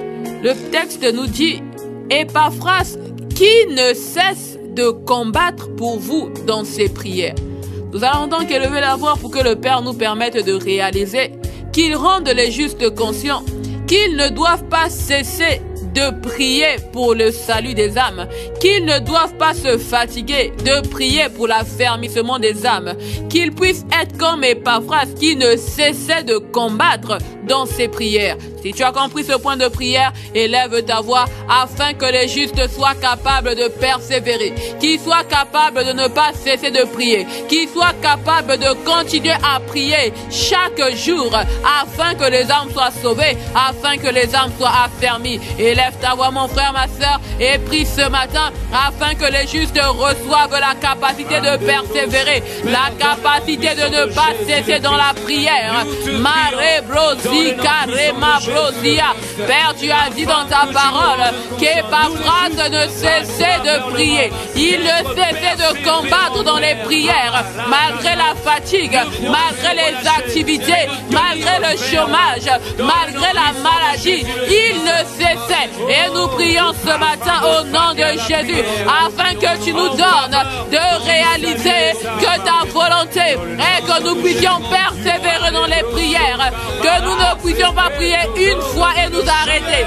S2: Le texte nous dit « Épaphras, qui ne cesse de combattre pour vous dans ses prières. » Nous allons donc élever la voix pour que le Père nous permette de réaliser qu'il rende les justes conscients qu'ils ne doivent pas cesser de prier pour le salut des âmes, qu'ils ne doivent pas se fatiguer de prier pour l'affermissement des âmes, qu'ils puissent être comme Épaphras qui ne cessait de combattre dans ses prières. Si tu as compris ce point de prière, élève ta voix afin que les justes soient capables de persévérer, qu'ils soient capables de ne pas cesser de prier, qu'ils soient capables de continuer à prier chaque jour afin que les âmes soient sauvées, afin que les âmes soient affermies. Élève ta voix, mon frère, ma soeur, et prie ce matin afin que les justes reçoivent la capacité de persévérer, la capacité de ne pas cesser dans la prière. Mare brosi karema brosia. Père, tu as dit dans ta parole qu'Épaphras ne cessait de prier. Il ne cessait de combattre dans les prières, malgré la fatigue, malgré les activités, malgré le chômage, malgré la maladie. Il ne cessait. Et nous prions ce matin au nom de Jésus, afin que tu nous donnes de réaliser que ta volonté est que nous puissions persévérer dans les prières, que nous ne puissions pas prier une fois et nous arrêter,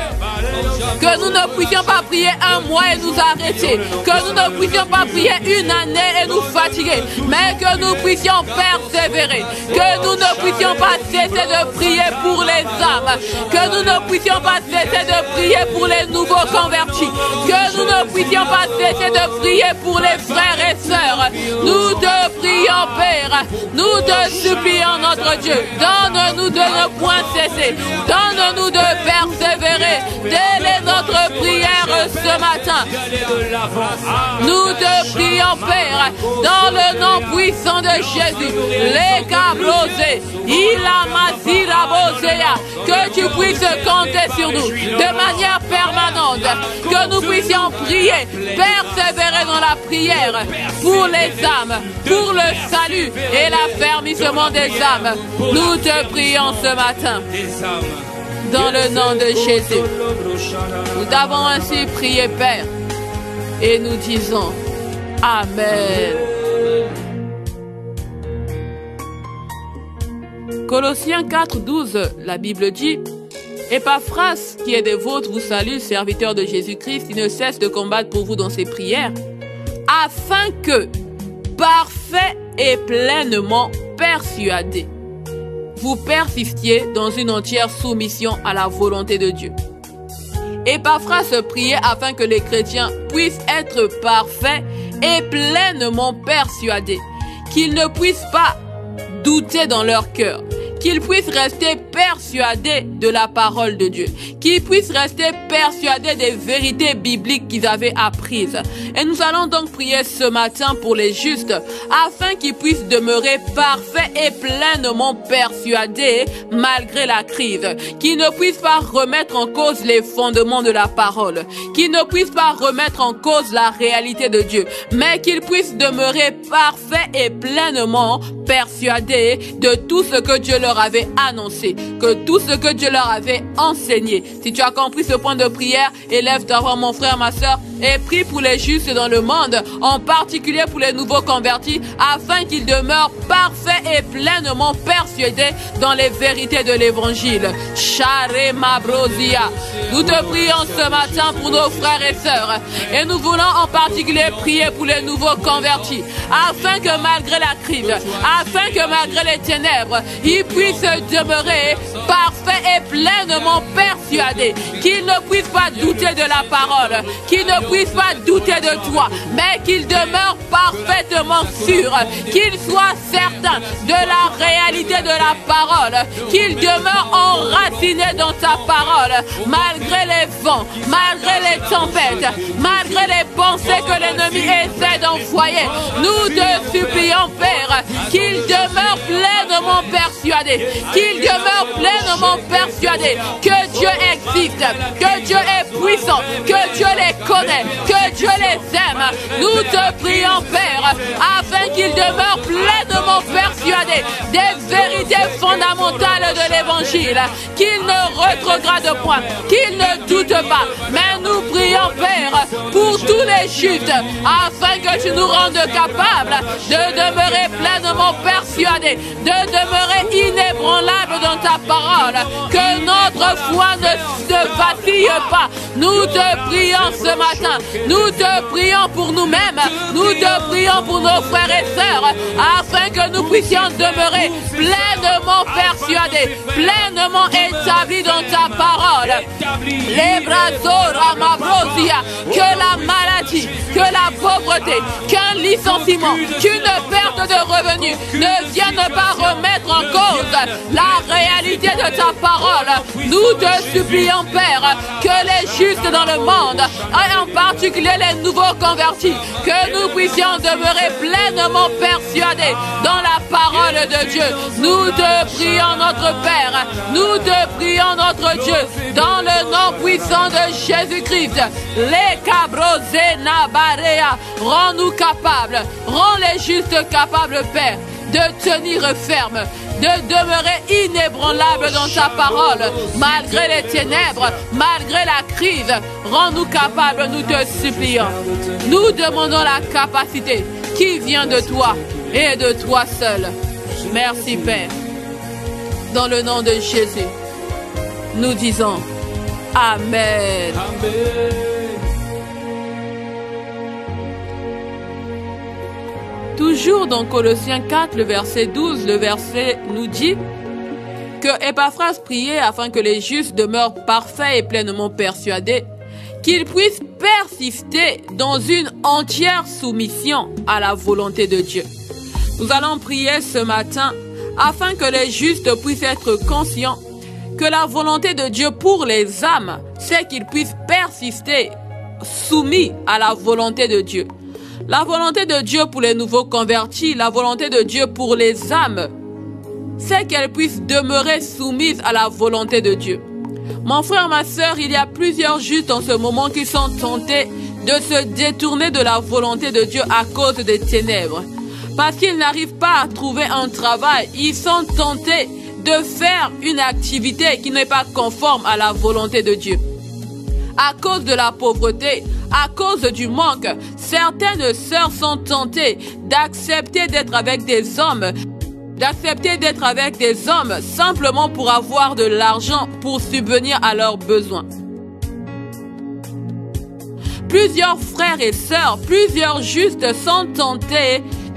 S2: que nous ne puissions pas prier un mois et nous arrêter, que nous ne puissions pas prier une année et nous fatiguer, mais que nous puissions persévérer, que nous ne puissions pas cesser de prier pour les âmes, que nous ne puissions pas cesser de prier pour les nouveaux convertis, que nous ne puissions pas cesser de prier pour les frères et sœurs. Nous te prions, Père, nous te supplions, notre Dieu, donne-nous de ne point cesser, donne-nous de persévérer. Telle est notre prière ce matin. Nous te prions, Père, dans le nom puissant de Jésus. Les cabrosés, il a masira bosea, que tu puisses compter sur nous de manière permanente, que nous puissions prier, persévérer dans la prière pour les âmes, pour le salut et l'affermissement des âmes. Nous te prions ce matin dans le nom de Jésus. Nous avons ainsi prié, Père, et nous disons Amen. Colossiens quatre, douze, la Bible dit: Épaphras, qui est des vôtres, vous salue, serviteur de Jésus-Christ, il ne cesse de combattre pour vous dans ses prières, afin que, parfait et pleinement persuadé, vous persistiez dans une entière soumission à la volonté de Dieu. Epaphras priait afin que les chrétiens puissent être parfaits et pleinement persuadés, qu'ils ne puissent pas douter dans leur cœur, qu'ils puissent rester persuadés de la parole de Dieu, qu'ils puissent rester persuadés des vérités bibliques qu'ils avaient apprises. Et nous allons donc prier ce matin pour les justes, afin qu'ils puissent demeurer parfaits et pleinement persuadés malgré la crise, qu'ils ne puissent pas remettre en cause les fondements de la parole, qu'ils ne puissent pas remettre en cause la réalité de Dieu, mais qu'ils puissent demeurer parfaits et pleinement persuadés de tout ce que Dieu leur avait annoncé, que tout ce que Dieu leur avait enseigné. Si tu as compris ce point de prière, élève-toi, mon frère, ma soeur, et prie pour les justes dans le monde, en particulier pour les nouveaux convertis, afin qu'ils demeurent parfaits et pleinement persuadés dans les vérités de l'évangile. Share Mabrosia. Nous te prions ce matin pour nos frères et sœurs, et nous voulons en particulier prier pour les nouveaux convertis, afin que malgré la crise, afin que malgré les ténèbres, ils puissent demeurer parfaits et pleinement persuadés, qu'ils ne puissent pas douter de la parole, qu'ils ne puissent pas douter de toi, mais qu'ils demeurent parfaitement sûrs, qu'ils soient certains de la réalité de la parole, qu'ils demeurent enracinés dans ta parole, malgré les vents, malgré les tempêtes, malgré les pensées que l'ennemi essaie d'envoyer. Nous te supplions, Père, qu'ils demeurent pleinement persuadés, qu'ils demeurent pleinement persuadés que Dieu existe, que Dieu est puissant, que Dieu les connaît, que Dieu les aime. Nous te prions, Père, afin qu'ils demeurent pleinement persuadés des vérités fondamentales de l'Évangile, qu'ils ne rétrogradent point, qu'ils ne doutent pas. Mais nous prions, Père, pour tous les justes, afin que tu nous rendes capables de demeurer pleinement persuadés, de demeurer inébranlables dans ta parole, que notre foi ne se vacille pas. Nous te prions ce matin, nous te prions pour nous-mêmes, nous te prions pour nos frères et sœurs, afin que nous puissions demeurer pleinement persuadés, pleinement établis dans ta parole. Les brazos Mabrosia, que la maladie, que la pauvreté, qu'un licenciement, qu'une perte de revenus ne viennent pas remettre en cause la réalité de ta parole. Nous te supplions, Père, que les justes dans le monde, et en particulier les nouveaux convertis, que nous puissions demeurer pleinement persuadés dans la parole de Dieu. Nous te prions, notre Père, nous te prions, notre Dieu, dans le nom puissant de Jésus-Christ. Les cabrosena barea, rends-nous capables, rends les justes capables, Père, de tenir ferme, de demeurer inébranlable dans ta parole, malgré les ténèbres, malgré la crise. Rends-nous capables, nous te supplions. Nous demandons la capacité qui vient de toi et de toi seul. Merci, Père. Dans le nom de Jésus, nous disons Amen.
S3: Amen.
S2: Toujours dans Colossiens quatre, le verset douze, le verset nous dit que Epaphras priait afin que les justes demeurent parfaits et pleinement persuadés, qu'ils puissent persister dans une entière soumission à la volonté de Dieu. Nous allons prier ce matin afin que les justes puissent être conscients que la volonté de Dieu pour les âmes, c'est qu'ils puissent persister soumis à la volonté de Dieu. La volonté de Dieu pour les nouveaux convertis, la volonté de Dieu pour les âmes, c'est qu'elles puissent demeurer soumises à la volonté de Dieu. Mon frère, ma soeur, il y a plusieurs justes en ce moment qui sont tentés de se détourner de la volonté de Dieu à cause des ténèbres. Parce qu'ils n'arrivent pas à trouver un travail, ils sont tentés de faire une activité qui n'est pas conforme à la volonté de Dieu. À cause de la pauvreté, à cause du manque, certaines sœurs sont tentées d'accepter d'être avec des hommes, d'accepter d'être avec des hommes simplement pour avoir de l'argent pour subvenir à leurs besoins. Plusieurs frères et sœurs, plusieurs justes sont tentés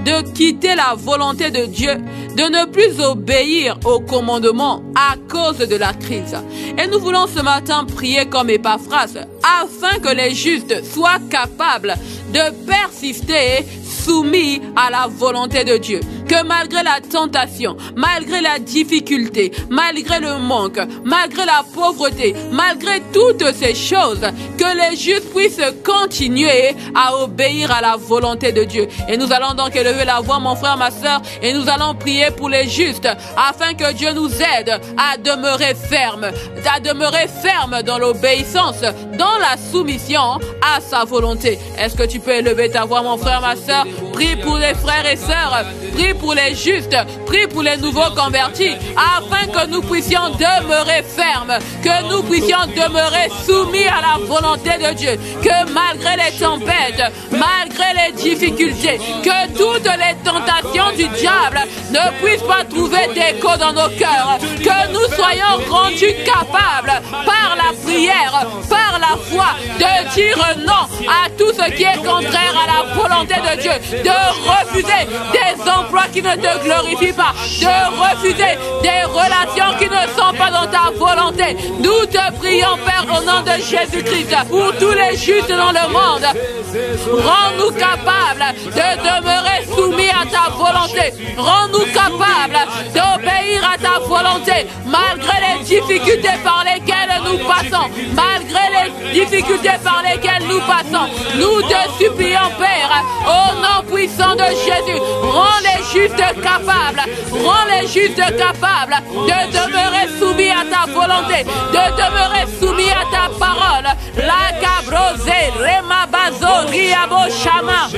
S2: de quitter la volonté de Dieu, de ne plus obéir aux commandements à cause de la crise. Et nous voulons ce matin prier comme Épaphras, afin que les justes soient capables de persister soumis à la volonté de Dieu. Que malgré la tentation, malgré la difficulté, malgré le manque, malgré la pauvreté, malgré toutes ces choses, que les justes puissent continuer à obéir à la volonté de Dieu. Et nous allons donc élever la voix, mon frère, ma soeur, et nous allons prier pour les justes, afin que Dieu nous aide à demeurer ferme, à demeurer ferme dans l'obéissance, dans la soumission à sa volonté. Est-ce que tu peux élever ta voix, mon frère, ma soeur? Prie pour les frères et sœurs, prie pour les justes, prie pour les nouveaux convertis, afin que nous puissions demeurer fermes, que nous puissions demeurer soumis à la volonté de Dieu, que malgré les tempêtes, malgré les difficultés, que toutes les tentations du diable ne puissent pas trouver d'écho dans nos cœurs, que nous soyons rendus capables par la prière, par la foi, de dire non à tout ce qui est contraire à la volonté de Dieu, de refuser des emplois qui ne te glorifient pas, de refuser des relations qui ne sont pas dans ta volonté. Nous te prions, Père, au nom de Jésus-Christ, pour tous les justes dans le monde. Rends-nous capables de demeurer soumis à ta volonté. Rends-nous capables d'obéir à ta volonté, malgré les difficultés par lesquelles nous passons, malgré les difficultés par lesquelles nous passons. Nous te supplions, Père, au nom puissant de Jésus, rends les justes capables, rends les justes capables de demeurer soumis à ta volonté, de demeurer soumis à ta parole. La cabrose, remabazo, riabo, chama.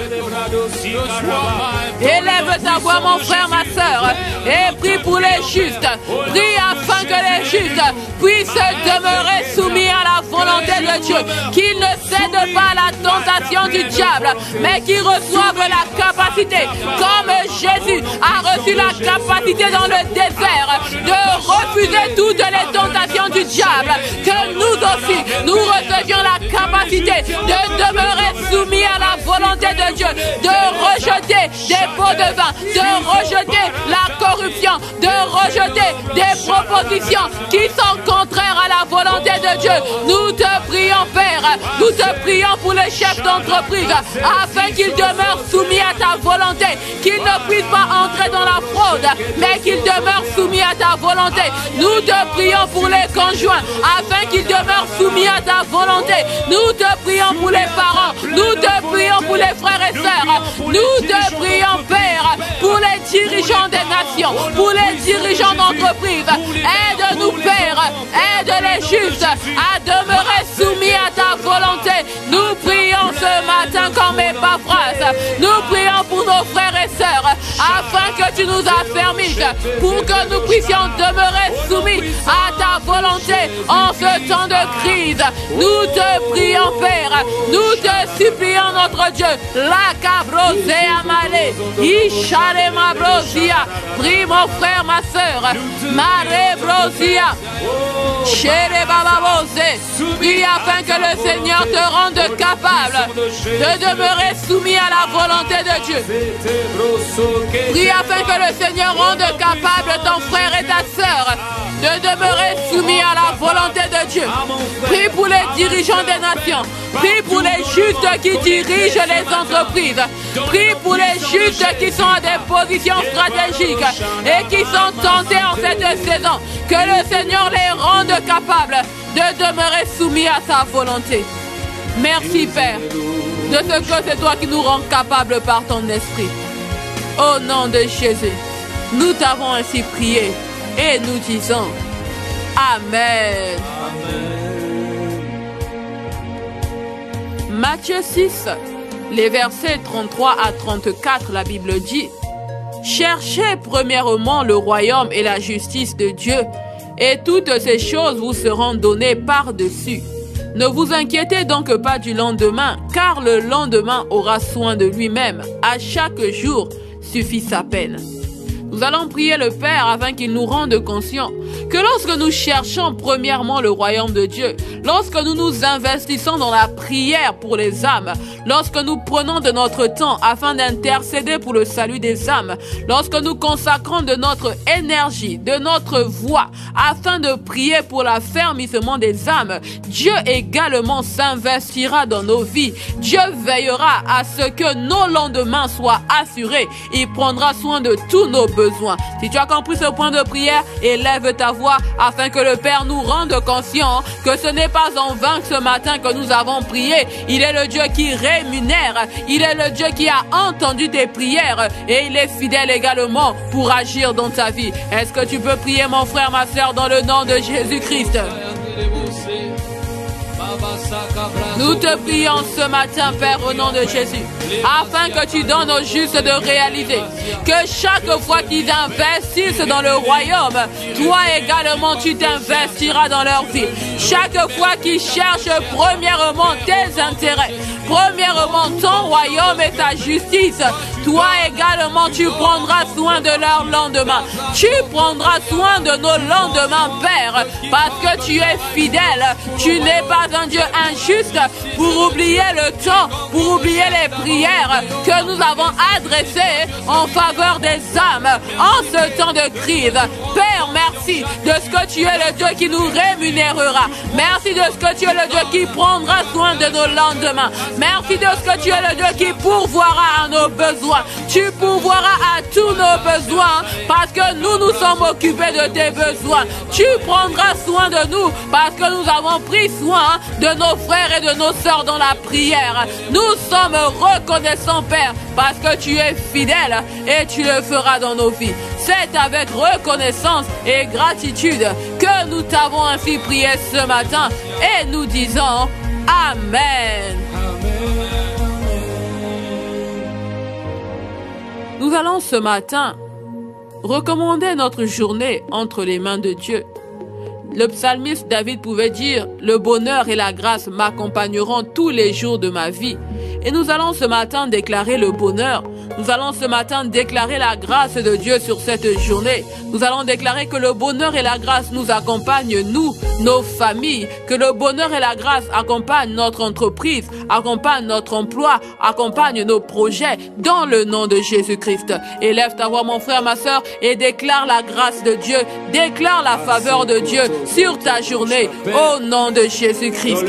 S2: Élève ta voix, mon frère, ma soeur, et prie pour les justes. Prie afin que les justes puissent demeurer soumis à la volonté de Dieu, qu'ils ne cèdent pas à la tentation du diable, mais qu'ils reçoivent la capacité, comme Jésus a reçu la capacité dans le désert, de refuser toutes les tentations du diable, que nous aussi, nous recevions la capacité de demeurer soumis à la volonté de Dieu, de rejeter des pots de vin, de rejeter la corruption, de rejeter des propositions qui sont contraires à la volonté de Dieu. Nous te prions, Père, nous te prions pour les chefs d'entreprise, afin qu'ils demeurent soumis à ta volonté, qu'ils ne puissent pas entrer dans la fraude, mais qu'ils demeurent soumis à ta volonté. Nous te prions pour les conjoints, afin qu'ils demeurent soumis à ta volonté. Nous te prions pour les parents, nous te prions pour les frères et sœurs, nous te prions, Père, pour les dirigeants des nations, pour les dirigeants d'entreprise. Aide-nous, Père, aide les justes à demeurer soumis à ta volonté. Nous prions ce matin comme Épaphras, nous prions pour nos frères et sœurs, afin que tu nous affermisses, pour que nous puissions demeurer soumis à ta volonté en ce temps de crise. Nous te prions, Père, nous te supplions, notre Dieu. La cabrose amale, ishare ma brosia. Prie, mon frère, ma soeur, mare brosia, chere bababose. Prie afin que le Seigneur te rende capable de demeurer soumis à la volonté de Dieu. Prie afin que le Seigneur rende capable ton frère et ta sœur de demeurer soumis à la volonté de Dieu. Prie pour les dirigeants des nations. Prie pour les justes qui dirigent les entreprises. Prie pour les justes qui sont à des positions stratégiques et qui sont tentés en cette saison. Que le Seigneur les rende capables de demeurer soumis à sa volonté. Merci, Père, de ce que c'est toi qui nous rends capables par ton esprit. Au nom de Jésus, nous t'avons ainsi prié et nous disons Amen.
S3: Amen.
S2: Matthieu six, les versets trente-trois à trente-quatre, la Bible dit: Cherchez premièrement le royaume et la justice de Dieu, et toutes ces choses vous seront données par-dessus. Ne vous inquiétez donc pas du lendemain, car le lendemain aura soin de lui-même. À chaque jour suffit sa peine. Nous allons prier le Père afin qu'il nous rende conscients que lorsque nous cherchons premièrement le royaume de Dieu, lorsque nous nous investissons dans la prière pour les âmes, lorsque nous prenons de notre temps afin d'intercéder pour le salut des âmes, lorsque nous consacrons de notre énergie, de notre voix, afin de prier pour l'affermissement des âmes, Dieu également s'investira dans nos vies. Dieu veillera à ce que nos lendemains soient assurés. Il prendra soin de tous nos besoins. Si tu as compris ce point de prière, élève ta voix afin que le Père nous rende conscients que ce n'est pas en vain que ce matin que nous avons prié. Il est le Dieu qui rémunère. Il est le Dieu qui a entendu tes prières et il est fidèle également pour agir dans ta vie. Est-ce que tu peux prier, mon frère, ma soeur, dans le nom de Jésus-Christ? Nous te prions ce matin, Père, au nom de Jésus, afin que tu donnes aux justes de réaliser que chaque fois qu'ils investissent dans le royaume, toi également tu t'investiras dans leur vie. Chaque fois qu'ils cherchent premièrement tes intérêts, premièrement ton royaume et ta justice, toi également tu prendras soin de leur lendemain. Tu prendras soin de nos lendemains, Père, parce que tu es fidèle. Tu n'es pas un Dieu injuste pour oublier le temps, pour oublier les prières que nous avons adressées en faveur des âmes en ce temps de crise. Père, merci de ce que tu es le Dieu qui nous rémunérera. Merci de ce que tu es le Dieu qui prendra soin de nos lendemains. Merci de ce que tu es le Dieu qui pourvoira à nos besoins. Tu pourvoiras à tous nos besoins parce que nous nous sommes occupés de tes besoins. Tu prendras soin de nous parce que nous avons pris soin de nos frères et de nos sœurs dans la prière. Nous sommes reconnaissants, Père, parce que tu es fidèle et tu le feras dans nos vies. C'est avec reconnaissance et gratitude que nous t'avons ainsi prié ce matin et nous disons Amen. Nous allons ce matin recommander notre journée entre les mains de Dieu. Le psalmiste David pouvait dire « Le bonheur et la grâce m'accompagneront tous les jours de ma vie ». Et nous allons ce matin déclarer le bonheur. Nous allons ce matin déclarer la grâce de Dieu sur cette journée. Nous allons déclarer que le bonheur et la grâce nous accompagnent, nous, nos familles. Que le bonheur et la grâce accompagnent notre entreprise, accompagnent notre emploi, accompagnent nos projets dans le nom de Jésus-Christ. Élève ta voix, mon frère, ma soeur, et déclare la grâce de Dieu. Déclare la faveur de Dieu sur ta journée au nom de Jésus-Christ.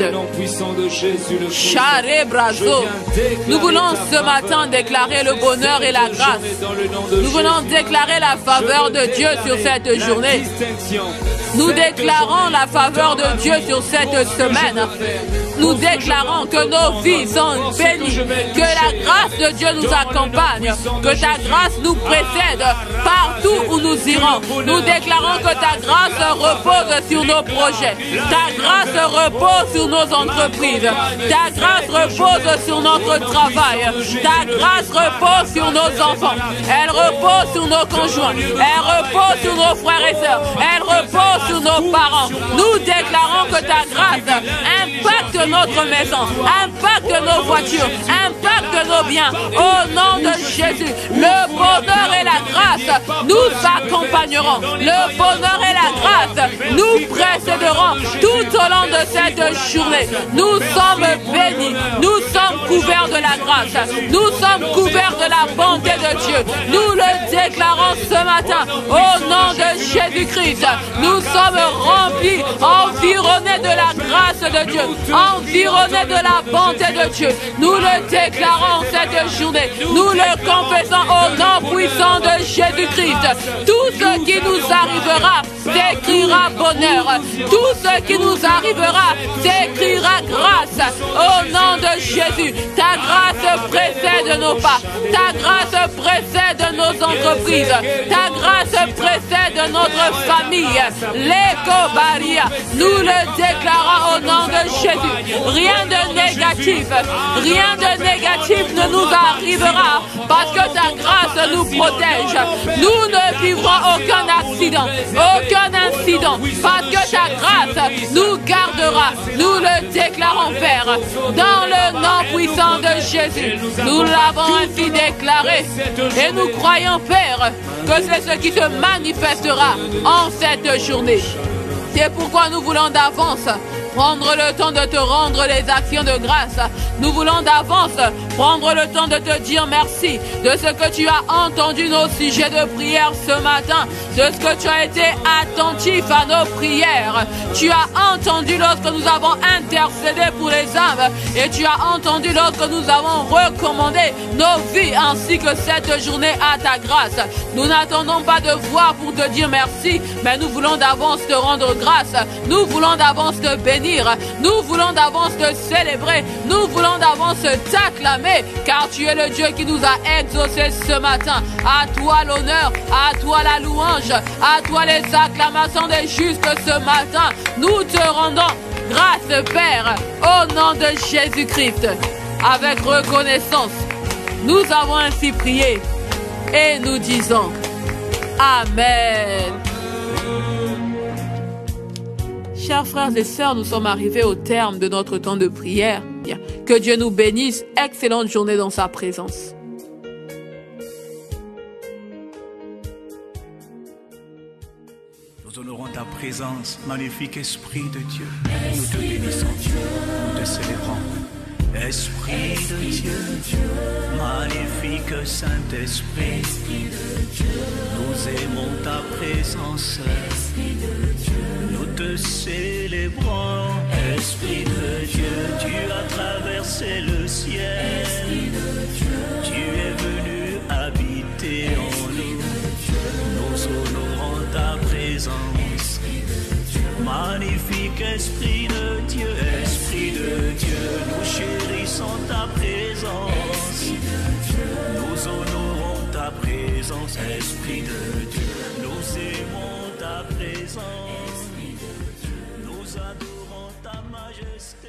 S2: Charé Brazo. Nous voulons ce matin déclarer le bonheur et la grâce. Nous voulons déclarer la faveur de Dieu sur cette journée. Nous déclarons la faveur de Dieu sur cette semaine. Nous déclarons que nos vies sont bénies, que la grâce de Dieu nous accompagne, que ta grâce nous précède partout où nous irons. Nous déclarons que ta grâce repose sur nos projets, ta grâce repose sur nos entreprises, ta grâce repose sur notre travail, ta grâce repose sur nos enfants, elle repose sur nos conjoints, elle repose sur nos frères et sœurs, elle repose sur nos parents. Nous déclarons que ta grâce impacte notre maison, impacte nos voitures, impacte nos biens. Au nom de Jésus, le bonheur et la grâce nous accompagneront. Le bonheur et la grâce nous précéderont tout au long de cette journée. Nous sommes bénis, nous sommes couverts de la grâce, nous sommes couverts de la bonté de Dieu. Nous le déclarons ce matin au nom de Jésus-Christ. Nous sommes remplis, environnés de la grâce de Dieu, environnés de la bonté de Dieu. Nous le déclarons cette journée. Nous le confessons au nom puissant de Jésus-Christ. Tout ce qui nous arrivera s'écrira bonheur. Tout ce qui nous arrivera s'écrira grâce. Au nom de Jésus, ta grâce précède nos pas. Ta grâce précède nos entreprises. Ta grâce précède notre famille. L'éco-baria, nous le déclarons au nom de Jésus. Rien de négatif, rien de négatif ne nous arrivera parce que ta grâce nous protège. Nous ne vivrons aucun accident, aucun incident, parce que ta grâce nous gardera. Nous le déclarons, Père, dans le nom puissant de Jésus. Nous l'avons ainsi déclaré et nous croyons, Père, que c'est ce qui se manifestera en cette journée. C'est pourquoi nous voulons d'avance prendre le temps de te rendre les actions de grâce. Nous voulons d'avance prendre le temps de te dire merci de ce que tu as entendu nos sujets de prière ce matin, de ce que tu as été attentif à nos prières. Tu as entendu lorsque nous avons intercédé pour les âmes et tu as entendu lorsque nous avons recommandé nos vies ainsi que cette journée à ta grâce. Nous n'attendons pas de voir pour te dire merci, mais nous voulons d'avance te rendre grâce. Nous voulons d'avance te bénir. Nous voulons d'avance te célébrer. Nous voulons d'avance t'acclamer, car tu es le Dieu qui nous a exaucés ce matin. À toi l'honneur, à toi la louange, à toi les acclamations des justes ce matin. Nous te rendons grâce, Père, au nom de Jésus-Christ. Avec reconnaissance, nous avons ainsi prié et nous disons Amen. Chers frères et sœurs, nous sommes arrivés au terme de notre temps de prière. Que Dieu nous bénisse. Excellente journée dans sa présence.
S1: Nous honorons ta présence, magnifique Esprit de Dieu. Nous te bénissons, nous te célébrons. Esprit de Dieu, magnifique Saint-Esprit, nous aimons ta présence, nous te célébrons. Esprit de Dieu, tu as traversé le ciel, tu es venu habiter en nous, nous honorons ta présence. Magnifique Esprit de Dieu, Esprit de Dieu, nous chérissons ta présence, nous honorons ta présence, Esprit de Dieu, nous aimons ta présence, nous adorons ta majesté.